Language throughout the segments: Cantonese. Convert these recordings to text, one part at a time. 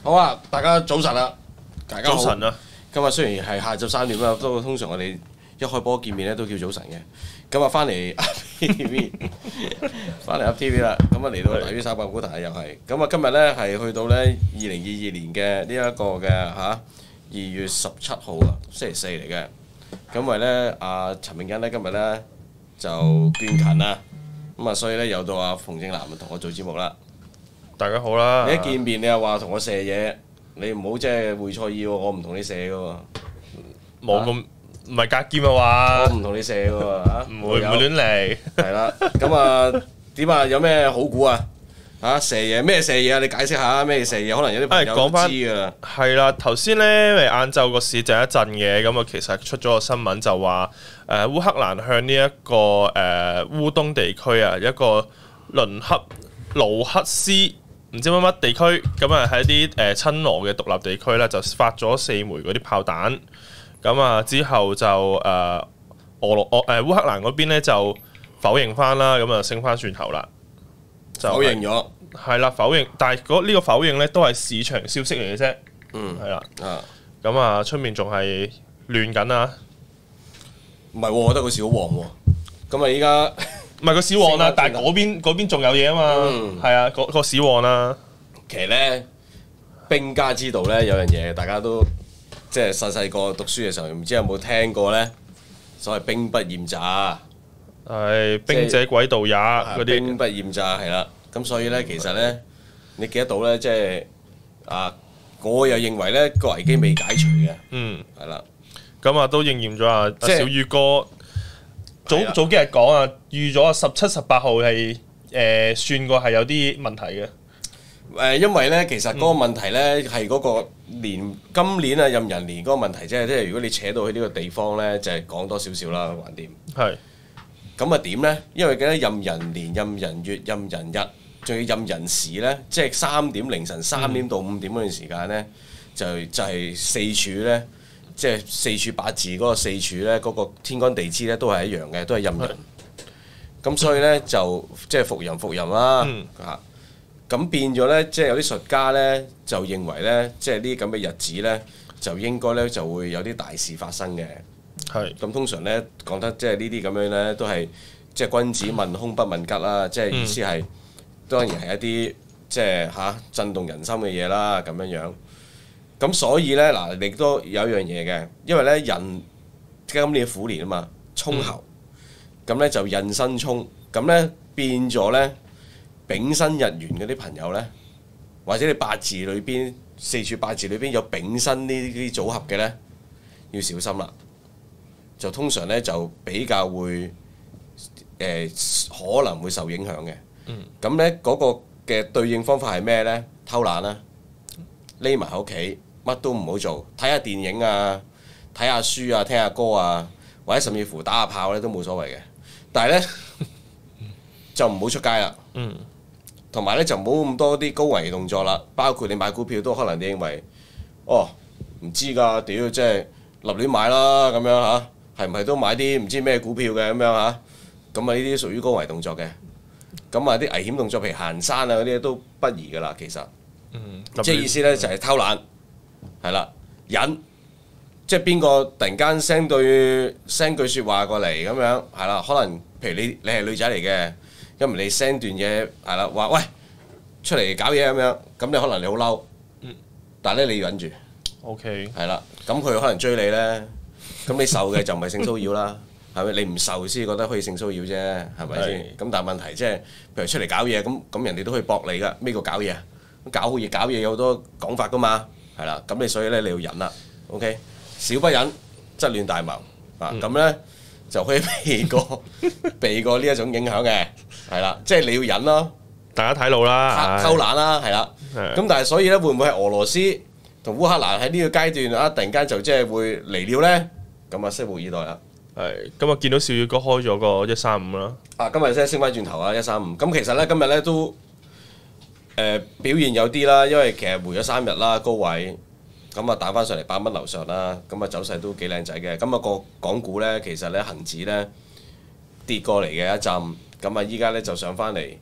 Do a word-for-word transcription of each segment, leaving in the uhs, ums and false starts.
好啊，大家早晨啦，大家好。 早晨啊！ 今日雖然係下晝三點啦，都通常我哋一開波見面咧都叫早晨嘅。今日翻嚟 T V， 翻嚟 T V 啦。咁啊嚟到大於三百股台又係。咁啊今日咧係去到咧二零二二年嘅呢一個嘅嚇二月十七號啊，星期四嚟嘅。咁因為咧阿陳永欣咧今日咧就捐勤啦，咁啊所以咧又到阿馮正南同我做節目啦。 大家好啦！ 你一見面你又話同我射嘢，你唔好即係會錯意喎，我唔同你射嘅喎。 冇咁唔係隔劍啊話， 我唔同你射嘅喎嚇， 唔會唔會亂嚟。 係啦，咁啊點啊？有咩好估啊？嚇射嘢咩射嘢啊？你解釋下咩射嘢？可能有啲朋友都知㗎啦。 係啦，頭先咧，因為晏晝個市震一震嘅，咁啊其實出咗個新聞就話誒烏克蘭向呢一個誒烏東地區啊一個倫克盧克斯唔知乜乜地區，咁啊喺啲誒親俄嘅獨立地區咧就發咗四枚嗰啲炮彈，咁啊之後就誒、呃、俄羅俄誒烏克蘭嗰邊咧就否認翻啦，咁啊升翻轉頭啦，就否認咗。 係啦，否認，但係嗰呢個否認咧都係市場消息嚟嘅啫。 嗯， 係啦， 啊， 咁啊出面仲係亂緊啊， 唔係喎，我覺得個市好旺喎。咁啊依家唔係個市旺啦， 升返轉頭但係嗰邊嗰邊仲有嘢啊嘛， 嗯係啊，個個市旺啦， 其實咧兵家之道咧有樣嘢，大家都即係細細個讀書嘅時候，唔知有冇聽過咧？所謂兵不厭詐， 係兵者詭道也啊嗰啲， 兵不厭詐係啦。咁所以咧，其實咧，你記得到咧，即係啊，我又認為咧個危機未解除嘅， 嗯， 係啦。 咁啊都應驗咗啊， 即係小宇哥早係啦早幾日講啊，預咗十七十八號係誒算過係有啲問題嘅， 誒，因為咧，其實嗰個問題咧係嗰個年今年啊壬寅年嗰個問題啫，即係如果你扯到去呢個地方咧，就係講多少少啦，橫掂。 係咁啊點咧？因為記得壬寅年、壬寅月、壬寅日，仲要壬寅時咧，即係三點凌晨三點到五點嗰段時間咧，就就係四柱咧，即係四柱八字嗰個四柱咧，嗰個天干地支咧都係一樣嘅，都係壬寅。咁所以咧就即係伏吟伏吟啦嗯嚇。咁變咗咧，即係有啲術家咧就認為咧，即係呢啲咁嘅日子咧，就應該咧就會有啲大事發生嘅。 係咁通常咧講得即係呢啲咁樣咧，都係即係君子問凶不問吉啦，即係意思係、嗯、當然係一啲即係嚇震動人心嘅嘢啦，咁樣樣。咁所以咧嗱，亦都有一樣嘢嘅，因為咧人今年虎年啊嘛，衝猴，咁咧、嗯、就印生衝，咁咧變咗咧丙申日元嗰啲朋友咧，或者你八字裏邊四柱八字裏邊有丙申呢啲組合嘅咧，要小心啦。就通常咧就比較會誒、呃、可能會受影響嘅。咁咧嗰個嘅對應方法係咩咧？偷懶啦，匿埋喺屋企，乜都唔好做，睇下電影啊，睇下書啊，聽下歌啊，或者甚至乎打下炮咧都冇所謂嘅。但係咧就唔好出街啦。同埋咧就唔好咁多啲高危動作啦，包括你買股票都可能你認為哦唔知㗎，屌即係立亂買啦咁樣嚇。係唔係都買啲唔知咩股票嘅咁樣嚇？咁啊呢啲屬於高危動作嘅。咁啊啲危險動作，譬如行山啊嗰啲都不宜噶啦。其實， 嗯， 即係意思咧就係偷懶，係啦，忍，即係邊個突然間 send 對 send 句説話過嚟咁樣，係啦，可能譬如你你係女仔嚟嘅，因為你 send 段嘢係啦，話喂出嚟搞嘢咁樣，咁你可能你好嬲，但係咧你要忍住 OK 係啦，咁佢可能追你咧。咁你受嘅就唔係性騷擾啦，係咪？你唔受先覺得可以性騷擾啫，係咪先？咁但係問題即係，譬如出嚟搞嘢，咁咁人哋都可以駁你噶。咩叫搞嘢啊？搞好嘢搞嘢有好多講法噶嘛，係啦。咁你所以咧你要忍啦 ，OK？少不忍則亂大謀啊！咁咧就可以避過避過呢一種影響嘅，係啦。即係你要忍咯， 大家睇路啦， 偷懶啦，係啦。咁但係所以咧，會唔會係俄羅斯同烏克蘭喺呢個階段啊，突然間就即係會嚟了咧？咁啊，拭目以待啦。 係咁啊，見到小宇哥開咗個一三五啦。 啊，今日先升翻轉頭啊，一三五。咁其實咧，今日咧都誒、呃、表現有啲啦，因為其實回咗三日啦，高位咁啊打翻上嚟八蚊樓上啦，咁啊走勢都幾靚仔嘅。咁啊個港股咧，其實咧恆指咧跌過嚟嘅一陣，咁啊依家咧就上翻嚟，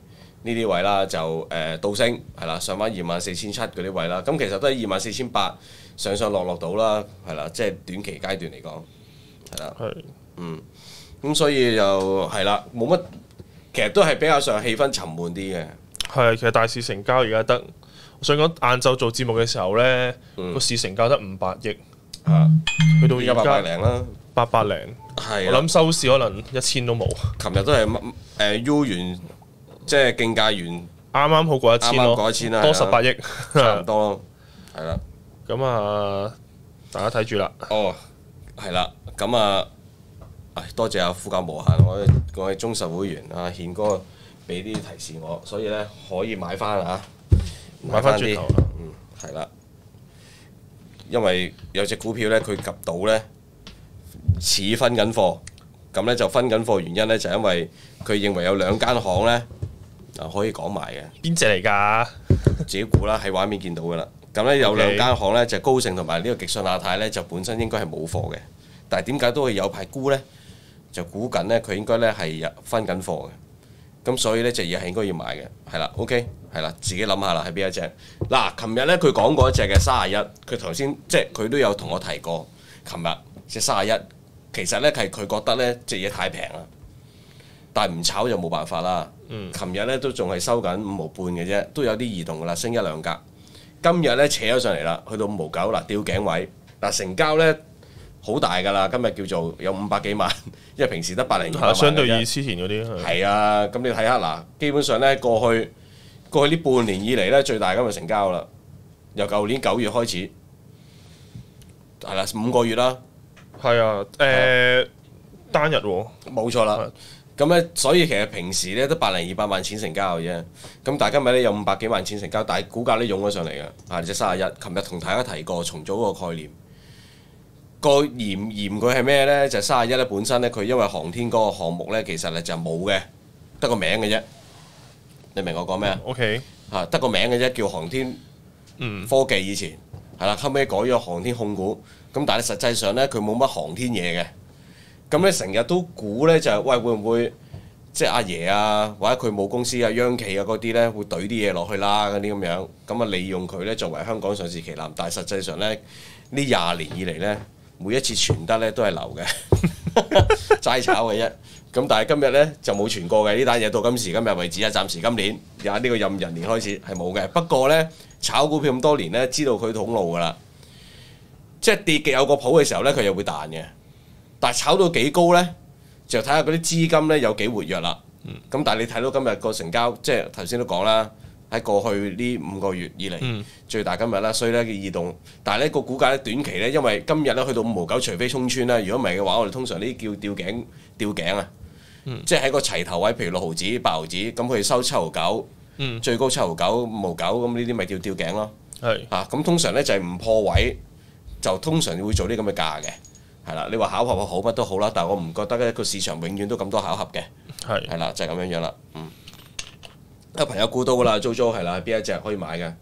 呢啲位啦，就誒、呃、倒升係啦，上翻二萬四千七嗰啲位啦。咁其實都係二萬四千八上上落落到啦，係啦，即係短期階段嚟講係啦。 係嗯，咁所以就係啦，冇乜，其實都係比較上氣氛沉悶啲嘅。 係，其實大市成交而家得，我想講晏晝做節目嘅時候咧，個、嗯、市成交得五百億， 嚇， 去到而家八百零啦， 八百零， 係我諗收市可能一千都冇。 琴日都係誒 U 元，即係競價元， 啱啱好過一千咯， 啱啱過一千啦， 多十八億， 差唔多咯，係啦。 咁啊，大家睇住啦。 哦，係啦，咁啊，唉，多謝阿富甲無限，我我係忠實會員啊，憲哥俾啲提示我，所以咧可以買翻啊， 買翻轉頭啦。 嗯，係啦，因為有隻股票咧，佢及到咧似分緊貨，咁咧就分緊貨原因咧就因為佢認為有兩間行咧啊可以講埋嘅。 邊隻嚟㗎？ 自己估啦，喺畫面見到㗎啦。咁咧有兩間行咧，就高盛同埋呢個極信亞太咧，就本身應該係冇貨嘅，但係點解都會有排沽咧？就估緊咧，佢應該咧係分緊貨嘅，咁所以呢隻嘢係應該要買嘅，係啦 ，OK，係啦，自己諗下啦，係邊一隻？嗱，琴日咧佢講過一隻嘅三十一，佢頭先即係佢都有同我提過，琴日隻三十一，其實咧係佢覺得咧隻嘢太平啦，但係唔炒就冇辦法啦。琴日咧都仲係收緊五毫半嘅啫，都有啲異動㗎啦，升一兩格。今日咧扯咗上嚟啦，去到五毫九嗱，吊頸位嗱，成交咧好大㗎啦，今日叫做有五百幾萬，因為平時得百零二百萬。 相對以之前嗰啲係啊，咁你睇下嗱，基本上咧過去過去呢半年以嚟咧最大今日成交啦，由舊年九月開始係啦，五個月啦。 係啊，誒單日喎， 冇錯啦。咁咧，所以其實平時咧都百零二百萬錢成交嘅啫。咁但係今日咧有五百幾萬錢成交，但係股價咧湧咗上嚟嘅。啊，隻三十一，琴日同大家提過重組嗰個概念。個嫌嫌佢係咩咧？就係三十一咧本身咧，佢因為航天嗰個項目咧，其實咧就冇嘅，得個名嘅啫。你明我講咩啊 ？OK， 嚇得個名嘅啫，叫航天科技以前係啦，後尾改咗航天控股。咁但係實際上咧，佢冇乜航天嘢嘅。咁咧成日都估咧就係、是、喂會唔會即係阿爺啊或者佢母公司啊央企啊嗰啲咧會懟啲嘢落去啦嗰啲咁樣，咁啊利用佢咧作為香港上市旗艦，但係實際上咧呢廿年以嚟咧每一次傳得咧都係流嘅，齋炒嘅啫。咁但係今日咧就冇傳過嘅呢單嘢，到今時今日為止啊，暫時今年由呢個壬寅年開始係冇嘅。不過咧炒股票咁多年咧，知道佢通路㗎啦，即係跌極有個譜嘅時候咧，佢又會彈嘅。但係炒到幾高咧，就睇下嗰啲資金咧有幾活躍啦。咁、嗯、但係你睇到今日個成交，即係頭先都講啦，喺過去呢五個月以嚟、嗯、最大今日啦，所以咧嘅異動。但係呢個股價咧短期咧，因為今日咧去到五毫九，除非衝穿啦，如果唔係嘅話，我哋通常呢啲叫吊頸吊頸啊，嗯、即係喺個齊頭位，譬如六毫子、八毫子，咁佢收七毫九，嗯、最高七毫九、五毫九，咁呢啲咪叫吊頸咯。係是啊，咁通常咧就係唔破位，就通常會做啲咁嘅價嘅。係啦，你話巧合好乜都好啦，但係我唔覺得咧個市場永遠都咁多巧合嘅。係係啦，就係、是、咁樣樣啦。嗯，有朋友估到㗎啦，JoJo係啦，邊一隻可以買嘅？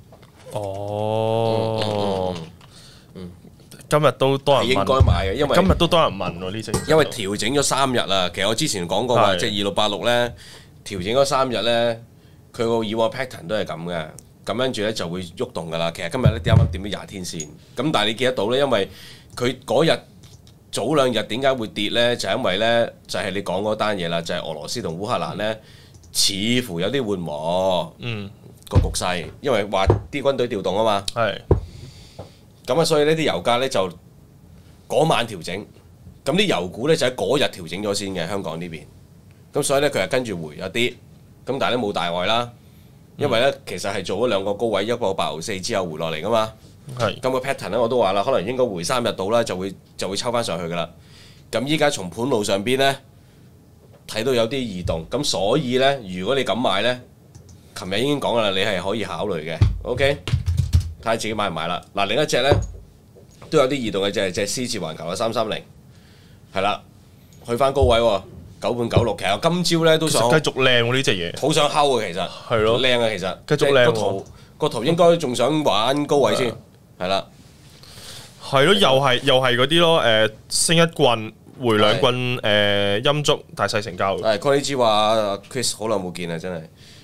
哦，嗯嗯嗯、今日都多人問， 應該買嘅，因為今日都多人問喎呢隻。 因為調整咗三日啦，其實我之前講過話，即係二六八六咧調整咗三日咧，佢個以往 pattern 都係咁嘅，咁跟住咧就會喐動㗎啦。其實今日咧啱啱點咗廿天線，咁但係你見得到咧，因為佢嗰日早兩日點解會跌呢？就係、因為呢，就係、係、你講嗰單嘢啦，就係、係、俄羅斯同烏克蘭呢，似乎有啲緩和嗯個局勢，因為話啲軍隊調動啊嘛。係。咁啊，所以呢啲油價呢，就嗰晚調整，咁啲油股呢，就喺嗰日調整咗先嘅香港呢邊。咁所以呢，佢係跟住回咗啲，咁但係咧冇大礙啦，因為呢，其實係做咗兩個高位，一個八毫四之後回落嚟噶嘛。係，咁個 pattern 咧我都話啦，可能應該回三日到啦，就會就會抽翻上去噶啦。咁依家從盤路上邊咧睇到有啲異動，咁所以咧如果你咁買咧，琴日已經講啦，你係可以考慮嘅。OK，睇下自己買唔買啦。嗱，另一隻咧都有啲異動嘅，就係隻獅子環球嘅三三零，係啦，去翻高位喎，九半九六。其實我今朝咧都想繼續靚喎呢隻嘢， 好想睺啊其實，係咯，靚啊其實， 繼續靚喎。 個圖個圖應該仲想玩高位先。係啦， 係咯，又係又係嗰啲咯，誒升一棍回兩棍，誒陰燭大細成交。 係，Conny 話 Chris 好耐冇見啦，真係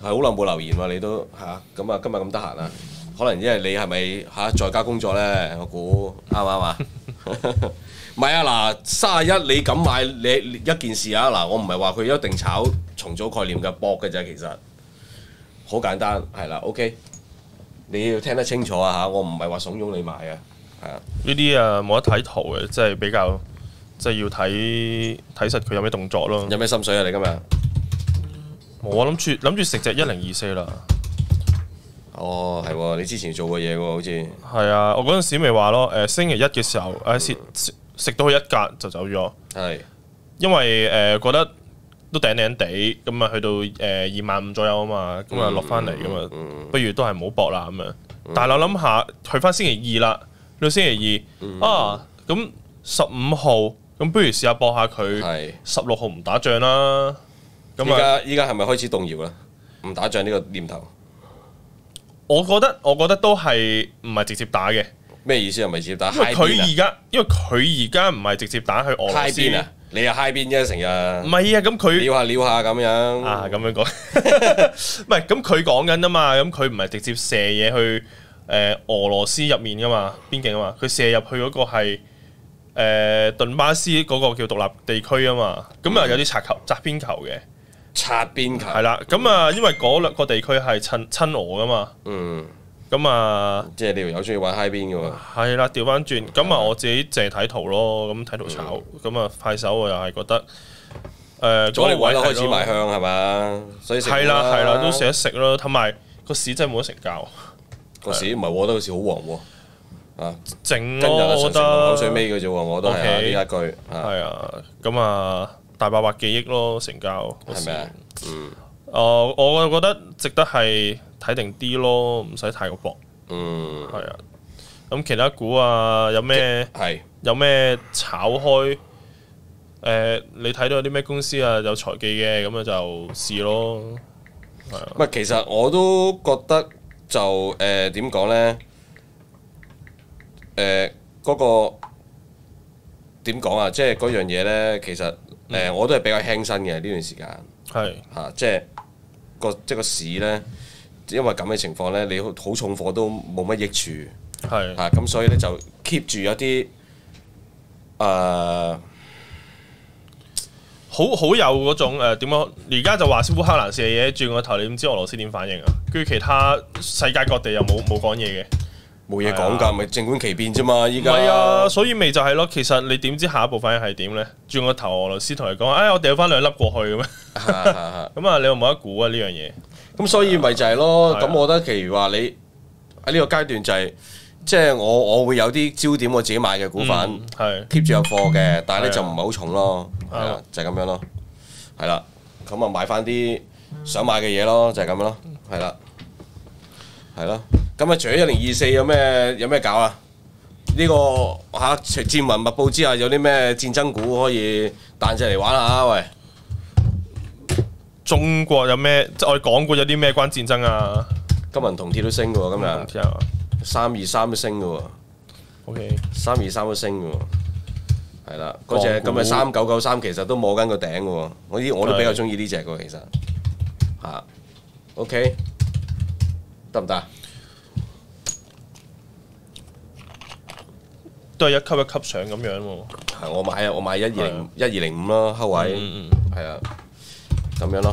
好耐冇留言喎，你都嚇咁啊！今日咁得閒啊，可能因為你係咪嚇在家工作咧？我估啱唔啱啊？唔係啊嗱，三十一你咁買你一件事啊嗱，我唔係話佢一定炒重組概念嘅搏嘅啫，其實好簡單係啦。OK，你要聽得清楚啊嚇，我唔係話慫恿你買啊，係啊。 呢啲啊冇得睇圖嘅，即係比較即係要睇睇實佢有咩動作咯。 有咩心水啊？你今日？ 我諗住諗住食隻一零二四啦。 哦，係喎，你之前做過嘢喎，好似。 係啊，我嗰陣時咪話咯，誒星期一嘅時候，誒食食到佢一格就走咗。 係。 因為誒、呃、覺得都頂頂地，咁啊去到誒二萬五左右啊嘛，咁啊落翻嚟咁啊，不如都係唔好搏啦咁樣。嗯、但係我諗下，去翻星期二啦，去到星期二、嗯、啊，咁十五號，咁不如試下搏下佢。十六號唔打仗啦。咁依家依家係咪開始動搖啦？唔打仗呢個念頭？ 我覺得我覺得都係唔係直接打嘅。 咩意思啊？唔係直接打？ 因為佢而家，因為佢而家唔係直接打去俄羅斯邊啊？你又嗨邊啫，成日。 唔係啊，咁佢撩下撩下咁樣。 啊，咁樣講，唔係咁佢講緊啊嘛，咁佢唔係直接射嘢去誒、呃、俄羅斯入面噶嘛，邊境啊嘛，佢射入去嗰個係誒頓巴斯嗰個叫獨立地區啊嘛，咁啊、嗯、有啲擦球擦邊球嘅。 擦邊球係啦，咁啊，因為嗰兩個地區係親親俄噶嘛， 嗯， 咁啊， 即係你條友中意玩嗨邊嘅喎， 係啦，調翻轉，咁啊，我自己淨係睇圖咯，咁睇圖炒，咁啊，快手我又係覺得，誒， 阻力位都開始賣香係嘛，所以係啦係啦，都食一食咯，同埋個市真係冇得成交， 個市唔係我覺得個市好旺喎，啊， 靜咯，我覺得口水尾嘅啫喎，我都係呢一句， 係啊，咁啊。大八百幾億咯，成交係咪啊？嗯， 誒、呃，我覺得值得係睇定啲咯，唔使太過搏。 嗯， 係啊。咁其他股啊，有咩係有咩炒開？誒、呃，你睇到有啲咩公司啊有財技嘅，咁啊就試咯。係啊。 唔係，其實我都覺得就誒點講咧？誒嗰個點講啊？即係嗰樣嘢咧，其實。誒、呃，我都係比較輕身嘅呢段時間，係嚇、啊，即係個即係個市咧，因為咁嘅情況咧，你好重貨都冇乜益處，係嚇，咁、啊、所以咧就 keep 住一啲誒、呃， 好好有嗰種誒點樣？而家就話烏克蘭射嘢，轉個頭你唔知俄羅斯點反應啊？跟住其他世界各地又冇冇講嘢嘅。 冇嘢講㗎，咪靜觀其變啫嘛！依家唔係啊，所以咪就係咯。其實你點知下一步反應係點咧？轉個頭，俄羅斯同你講，哎，我掉翻兩粒過去嘅咩？咁啊，你又冇得估啊呢樣嘢。 咁所以咪就係咯。咁我覺得，譬如話你喺呢個階段就係，即係我我會有啲焦點我自己買嘅股份，係 keep 住有貨嘅，但係咧就唔係好重咯。係啦，就係咁樣咯。係啦，咁啊買翻啲想買嘅嘢咯，就係咁樣咯。係啦，係咯。咁啊，除咗一零二四有咩有咩搞啊？呢、這個嚇戰雲密佈之下，有啲咩戰爭股可以彈出嚟玩下？喂， 中國有咩？即係我哋講過有啲咩關戰爭啊？ 金銀銅鐵都升嘅喎，今日三二三都升嘅喎。O K， 三二三都升嘅喎。係啦，嗰隻咁啊三九九三其實都摸緊個頂嘅喎。我啲我都比較中意呢隻嘅其實嚇。O K， 得唔得？ 都係一級一級上咁樣喎。 係我買啊，我買一二零一二零五咯，後位係啊，咁樣咯。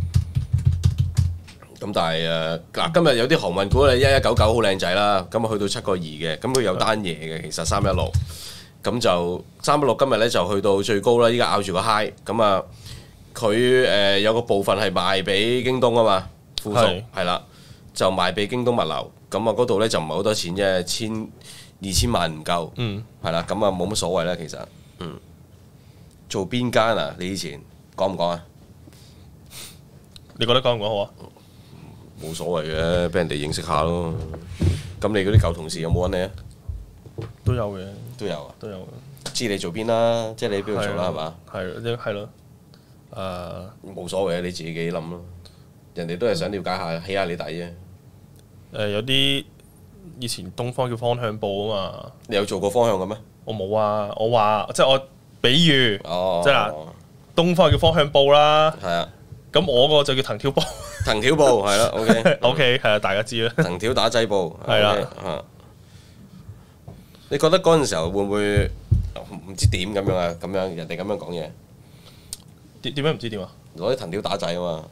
咁但係誒嗱，今日有啲航運股咧，一一九九好靚仔啦，咁啊去到七個二嘅，咁佢有單嘢嘅，其實三一六，咁就三一六今日咧就去到最高啦，依家咬住個 high，咁啊佢誒有個部分係賣俾京東啊嘛，附屬係啦，就賣俾京東物流，咁啊嗰度咧就唔係好多錢啫，千。二千萬唔夠，係啦、嗯，咁啊冇乜所謂啦，其實，嗯，做邊間啊？你以前講唔講啊？ 你覺得講唔講好啊？ 冇所謂嘅，俾人哋認識下咯。咁你嗰啲舊同事有冇揾你啊？ 都有嘅， 都有啊， 都有。 知你做邊啦，即係你喺邊度做啦，係嘛？ 係，係咯。誒， 冇所謂啊，你自己諗咯。人哋都係想了解下，起下你底啫。 誒，有啲。以前東方叫方向報啊嘛， 你有做過方向嘅咩？ 我冇啊，我話即係我比喻， 哦、 即係嗱，東方叫方向報啦， 係啊， 咁我個就叫藤條報， 藤條布係啦，OK OK 係啊，大家知啦。 藤條打仔布係啦 OK，啊你覺得嗰陣時候會唔會唔知點咁樣啊？咁樣人哋咁樣講嘢， 點點樣唔知點啊？ 攞啲藤條打仔啊嘛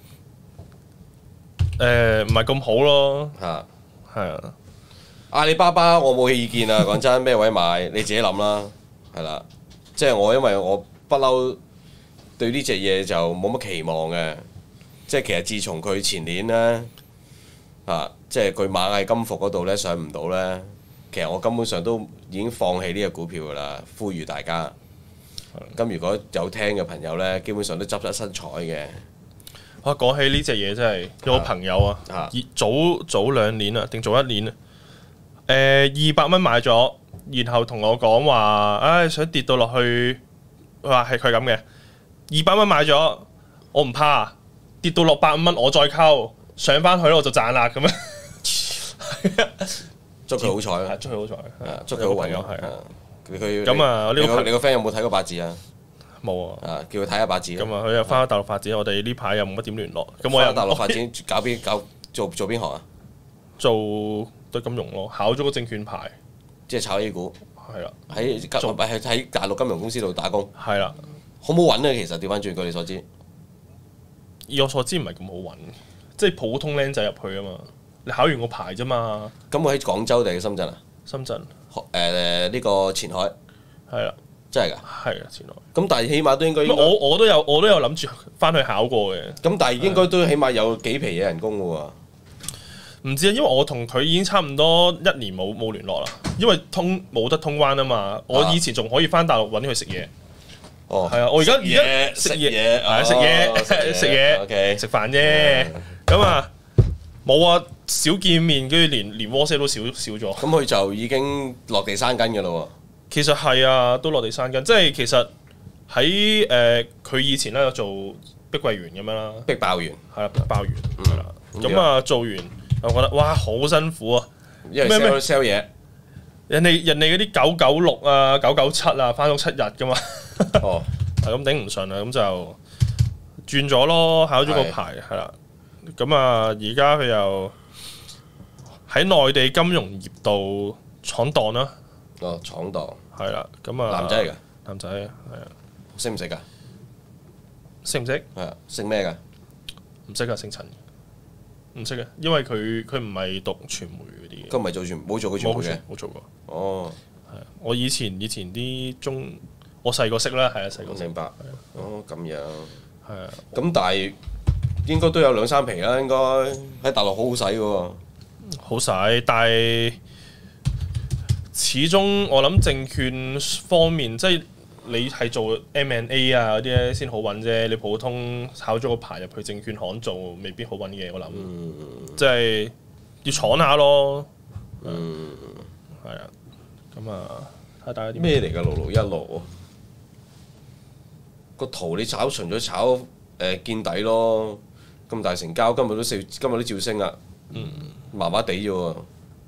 誒唔係咁好咯， 嚇。 係啊。 阿里巴巴我冇意見啊，講真咩位買你自己諗啦，係啦，即係我因為我不嬲對呢隻嘢就冇乜期望嘅，即係其實自從佢前年呢，啊，即係佢螞蟻金服嗰度呢上唔到呢，其實我根本上都已經放棄呢隻股票㗎啦，呼籲大家。咁如果有聽嘅朋友呢，基本上都執一身彩嘅。 哇！講起呢隻嘢真係有個朋友啊， 啊早早兩年啊，定早一年啊，誒二百蚊買咗，然後同我講話，唉想跌到落去，話係佢咁嘅，二百蚊買咗，我唔怕，跌到落百五蚊我再溝，上翻去我就賺啦咁樣。 祝佢好彩啦， 祝佢好彩， 祝佢好運係啊。 佢咁啊呢個你個 friend 有冇睇過八字啊？ 冇啊。 啊，叫佢睇下八字。 咁啊，佢又翻咗大陸發展，我哋呢排又冇乜點聯絡。咁我又翻大陸發展搞邊搞做做邊行啊？ 做對金融咯，考咗個證券牌， 即係炒 A 股。 係啦， 喺做喺喺大陸金融公司度打工， 係啦。 好唔好揾咧？其實調翻轉據你所知， 以我所知唔係咁好揾，即係普通僆仔入去啊嘛。你考完個牌啫嘛。 咁我喺廣州定係深圳啊？ 深圳。 誒呢個前海係啦， 真係㗎。 係啊，前海。 咁但係起碼都應該應該我我都有我都有諗住翻去考過嘅。 咁但係應該都起碼有幾皮嘢人工㗎喎。 唔知啊，因為我同佢已經差唔多一年冇冇聯絡啦，因為通冇得通關啊嘛。我以前仲可以翻大陸揾佢食嘢。 哦， 係啊，我而家而家食嘢， 係啊，食嘢食嘢 ，OK， 食飯啫。咁啊，冇啊，少見面，跟住連連 WhatsApp 都少少咗。 咁佢就已經落地生根㗎啦喎。 其實係啊，都落地生根，即係其實喺誒佢以前咧有做碧桂園咁樣啦， 逼爆完， 係啦，爆完係啦。咁啊做完，我覺得哇好辛苦啊， 因為 sell sell 嘢。 人哋人哋嗰啲九九六啊、九九七啊，翻到七日噶嘛。 哦， 係咁頂唔順啊，咁就轉咗咯，考咗個牌係啦。咁啊，而家佢又喺內地金融業度闖蕩啦。 哦，闖蕩係啦，咁啊， 男仔嚟㗎， 男仔係啊， 識唔識㗎？ 識唔識？ 係啊，識咩㗎？ 唔識啊，姓陳。唔識嘅，因為佢佢唔係讀傳媒嗰啲嘅。 佢唔係做傳，冇做過傳媒嘅。 冇做過。 哦， 係啊，我以前以前啲中，我細個識啦，係啊，細個識。 明白。哦，咁樣。 係啊。 咁但係應該都有兩三皮啦，應該喺大陸好好使嘅喎。 好使，但係始終我諗證券方面，即係你係做 M and A 啊嗰啲咧先好揾啫。你普通考咗個牌入去證券行做，未必好揾嘅。我諗， 嗯、 即係要闖下咯。 嗯， 係啊。咁啊，睇下大家點。 咩嚟㗎？六六一六個圖你炒純咗炒誒、呃、見底咯，咁大成交，今日都四，今日都照升啊。 嗯。 麻麻地啫喎。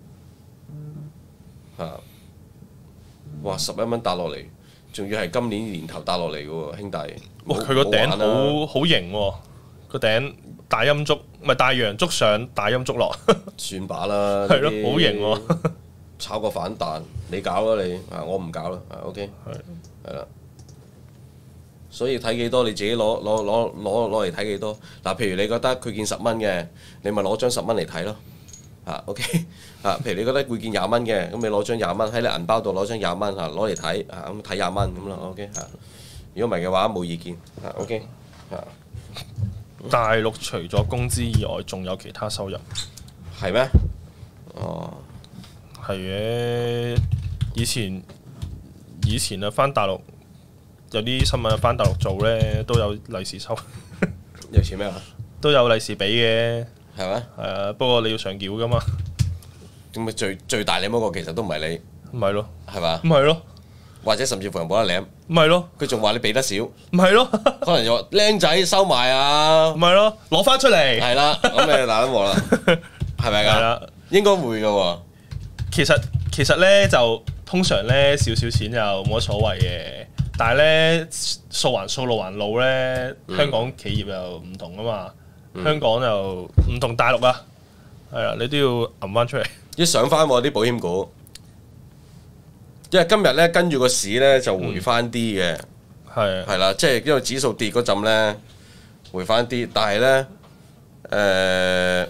嚇！哇！十一蚊打落嚟。仲要係今年年頭打落嚟嘅喎，兄弟。 哇！佢個頂好好型喎，個頂大陰燭，唔係大陽燭上，大陰燭落。 算把啦。 係咯，好型喎。 炒個反彈，你搞啦你，啊我唔搞啦，啊 OK。係。係啦。所以睇幾多你自己攞攞攞攞攞嚟睇幾多。嗱，譬如你覺得佢見十蚊嘅，你咪攞張十蚊嚟睇咯。啊 OK。啊，譬如你覺得會見廿蚊嘅，咁你攞張廿蚊喺你銀包度攞張廿蚊嚇攞嚟睇，啊咁睇廿蚊咁咯 OK 嚇。如果唔係嘅話冇意見嚇 OK 嚇。 大陸除咗工資以外，仲有其他收入。 係咩？哦， 係嘅。以前以前啊，翻大陸有啲新聞啊，翻大陸做咧都有利是收。 有錢咩啊？ 都有利是俾嘅。 係咩？ 係啊，不過你要上繳噶嘛。 咁咪最最大領嗰個其實都唔係你， 唔係咯， 係嘛？ 唔係咯， 或者甚至乎人冇得領， 唔係咯， 佢仲話你俾得少， 唔係咯， 可能又話僆仔收埋啊， 唔係咯，攞翻出嚟， 係啦，咁你就大撚鑊啦，係咪㗎？ 係啦， 應該會㗎喎。 其實其實咧就通常咧少少錢就冇乜所謂嘅，但係咧數還數路還路咧，香港企業又唔同啊嘛。 香港就唔同大陸啊，係啊，你都要揞翻出嚟。 一上翻喎啲保險股，因為今日咧跟住個市咧就回翻啲嘅， 係係啦，即係因為指數跌嗰陣咧回翻啲，但係咧誒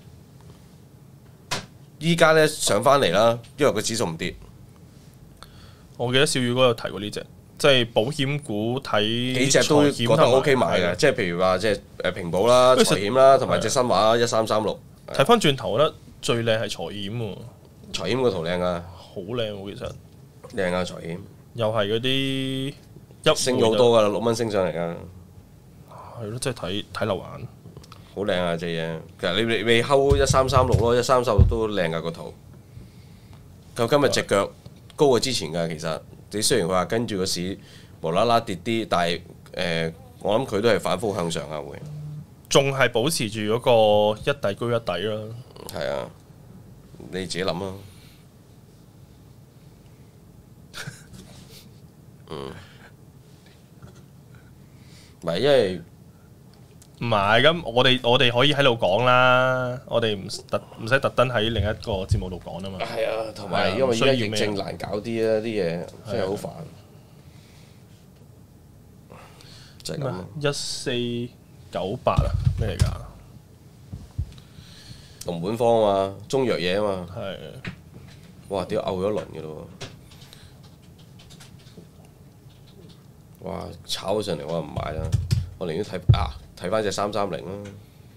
依家咧上翻嚟啦，因為個指數唔跌。 我記得小雨哥有提過呢只，即係保險股睇幾隻都覺得 O K 買嘅，即係譬如話即係誒平保啦、財險啦，同埋隻新華一三三六。 睇翻轉頭，我覺得最靚係財險喎。 財險個圖靚啊， 好靚喎，其實靚啊財險， 又係嗰啲一升咗好多噶啦，六蚊升上嚟噶， 係咯，即係睇睇漏眼， 好靚啊隻嘢。其實你你你睺一三三六咯，一三三六都靚噶個圖。佢今日隻腳高過之前㗎，其實你雖然佢話跟住個市無啦啦跌啲，但係誒、呃、我諗佢都係反覆向上啊會。 仲係保持住嗰個一底高一底啦。 係啊，你自己諗啊。嗯，唔係因為唔係咁，我哋我哋可以喺度講啦，我哋唔特唔使特登喺另一個節目度講啊嘛。 係啊，同埋因為而家疫症難搞啲啊，啲嘢真係好煩。就係咁。 一四九八啊，咩嚟㗎？ 龍本方啊嘛，中藥嘢啊嘛。 係。 哇！屌嘔咗一輪嘅咯喎。哇！炒咗上嚟我又唔買啦，我寧願睇啊睇翻隻三三零啦。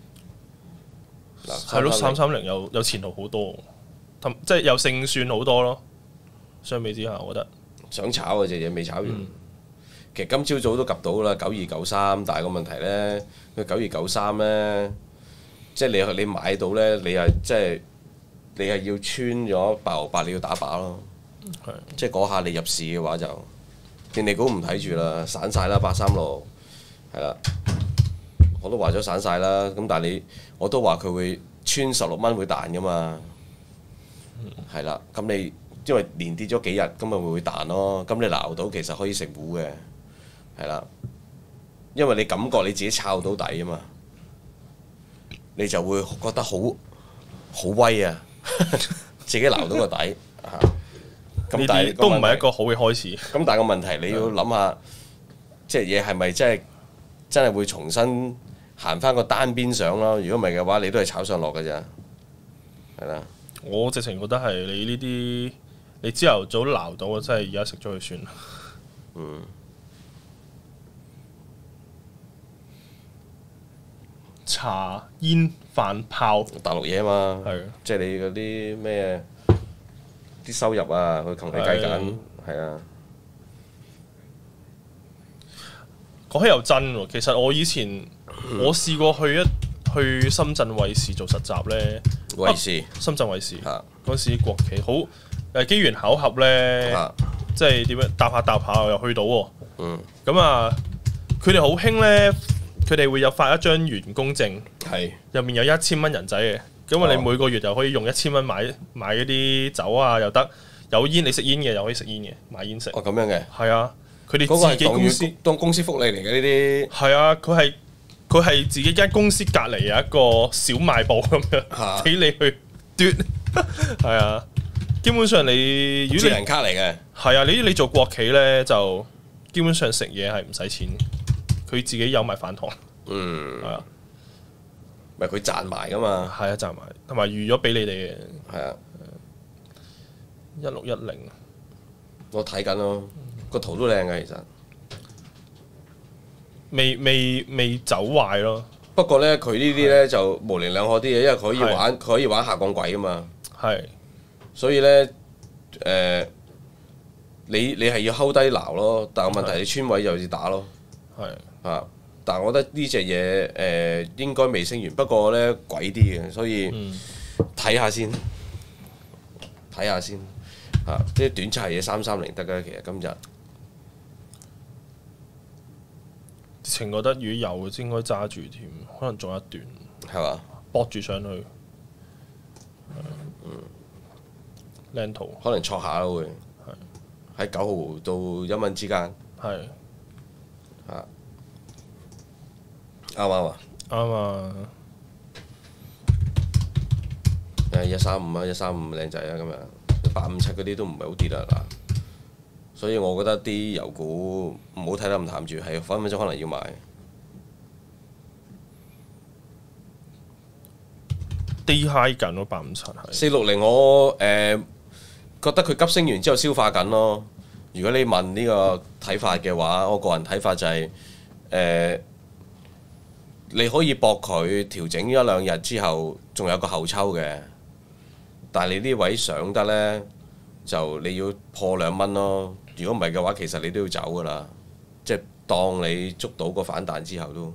係咯，三三零有有前途好多，即係有勝算好多咯。相比之下，我覺得想炒嘅隻嘢未炒完。嗯、其實今朝早都及到啦，九二九三，但係個問題咧，佢九二九三咧，即係你你買到咧，你係即係你係要穿咗八毫八，你要打靶咯。 係即係嗰下你入市嘅話就，電力股唔睇住啦，散晒啦，八三六係啦。我都話咗散晒啦，咁但係你我都話佢會穿十六蚊會彈噶嘛，係啦、嗯。咁你因為連跌咗幾日，咁咪會會彈咯。咁你撈到其實可以食糊嘅，係啦。因為你感覺你自己抄到底啊嘛，你就會覺得好好威啊，自己撈到個底嚇。咁但係都唔係一個好嘅開始。 咁但係個問題你要諗下，即係嘢係咪真係真係會重新行翻個單邊上咯？如果唔係嘅話，你都係炒上落嘅咋，係啦。 我直情覺得係你呢啲，你朝頭早撈到，真係而家食咗佢算啦。 嗯。 茶煙飯炮， 大陸嘢啊嘛， 係即係你嗰啲咩啲收入啊，佢同你計緊，係啊。 講起又真喎，其實我以前、嗯、我試過去一去深圳衛視做實習咧， 衛視、啊、 深圳衛視嗰陣時國企好誒機緣巧合咧，啊、即係點樣搭下搭下又去到喎。 嗯。 咁啊，佢哋好興咧，佢哋會有發一張員工證， 係入面有一千蚊人仔嘅，咁啊你每個月就可以用一千蚊買買嗰啲酒啊又得，有煙你食煙嘅又可以食煙嘅，買煙食。 哦，咁樣嘅。 係啊。佢哋自己公司當公司福利嚟嘅呢啲， 係啊！佢係佢係自己間公司隔離有一個小賣部咁樣，俾你去嘟，係啊！基本上你如果你智能卡嚟嘅， 係啊！你你做國企咧，就基本上食嘢係唔使錢，佢自己有埋飯堂， 嗯， 係啊， 咪佢賺埋噶嘛， 係啊，賺埋，同埋預咗俾你哋嘅， 係啊， 一六一零， 我睇緊咯。個圖都靚嘅，其實未未未走壞咯。 不過咧，佢呢啲咧就模棱兩可啲嘅，因為佢可以玩，佢可以玩下降軌啊嘛。係，所以咧，誒，你你係要睺低撈咯，但係問題你穿位就要打咯。係啊，但係我覺得呢隻嘢誒應該未升完，不過咧鬼啲嘅，所以睇下先，睇下先嚇，即係短差嘢三三零得嘅，其實今日。 情覺得如果有應該揸住添，可能仲有一段， 係嘛？ 搏住上去，嗯，靚圖可能挫下咯會，喺九毫到一蚊之間， 係， 嚇啱啱啊？ 啱啊！ 誒一三五啊，一三五靚仔啊，咁樣八五七嗰啲都唔係好跌啦嗱，所以我覺得啲油股唔好睇得咁淡住，係分分鐘可能要買。 低 high 緊咯，八五七係。 四六零我誒、呃、覺得佢急升完之後消化緊咯。如果你問呢個睇法嘅話，我個人睇法就係、是、誒、呃、你可以搏佢調整一兩日之後，仲有個後抽嘅。但係你呢位上得呢，就你要破兩蚊咯。如果唔係嘅話，其實你都要走噶啦。即係當你捉到個反彈之後都，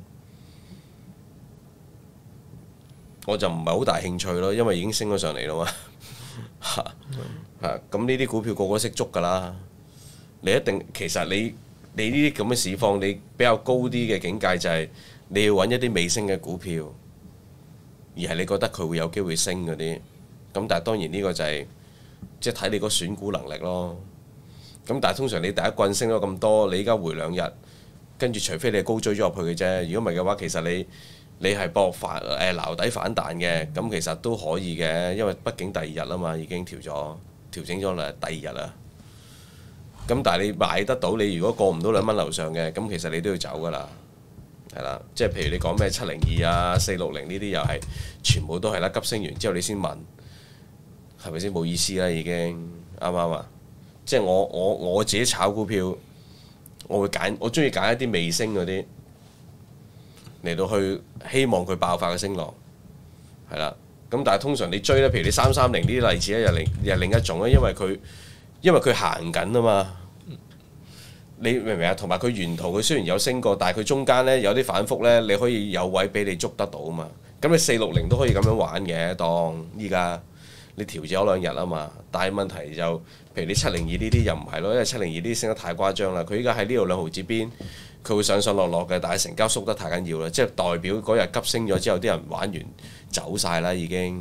我就唔係好大興趣咯，因為已經升咗上嚟啦嘛。嚇嚇咁呢啲股票個個都識捉噶啦。你一定其實你你呢啲咁嘅市況，你比較高啲嘅境界就係你要揾一啲未升嘅股票，而係你覺得佢會有機會升嗰啲。咁但係當然呢個就係即係睇你個選股能力咯。咁但係通常你第一棍升咗咁多，你依家回兩日，跟住除非你係高追咗入去嘅啫。如果唔係嘅話，其實你你係搏反誒撈底反彈嘅，咁其實都可以嘅，因為畢竟第二日啊嘛，已經調咗調整咗啦，第二日啦。咁但係你買得到，你如果過唔到兩蚊樓上嘅，咁其實你都要走噶啦，係啦。即係譬如你講咩七零二啊、四六零呢啲又係全部都係啦，急升完之後你先問。係咪先冇意思啦？已經啱唔啱啊？即係我我我自己炒股票，我會揀我中意揀一啲未升嗰啲嚟到去希望佢爆發嘅升浪，係啦。咁但係通常你追咧，譬如你三三零呢啲例子咧，又另又另一種咧，因為佢因為佢行緊啊嘛。你明唔明啊？同埋佢沿途佢雖然有升過，但係佢中間咧有啲反覆咧，你可以有位俾你捉得到啊嘛。咁你四六零都可以咁樣玩嘅，當依家。你調整咗兩日啊嘛，但係問題就，譬如你七零二呢啲又唔係咯，因為七零二呢啲升得太誇張啦。佢依家喺呢度兩毫子邊，佢會上上落落嘅，但係成交縮得太緊要啦，即係代表嗰日急升咗之後，啲人玩完走晒啦已經。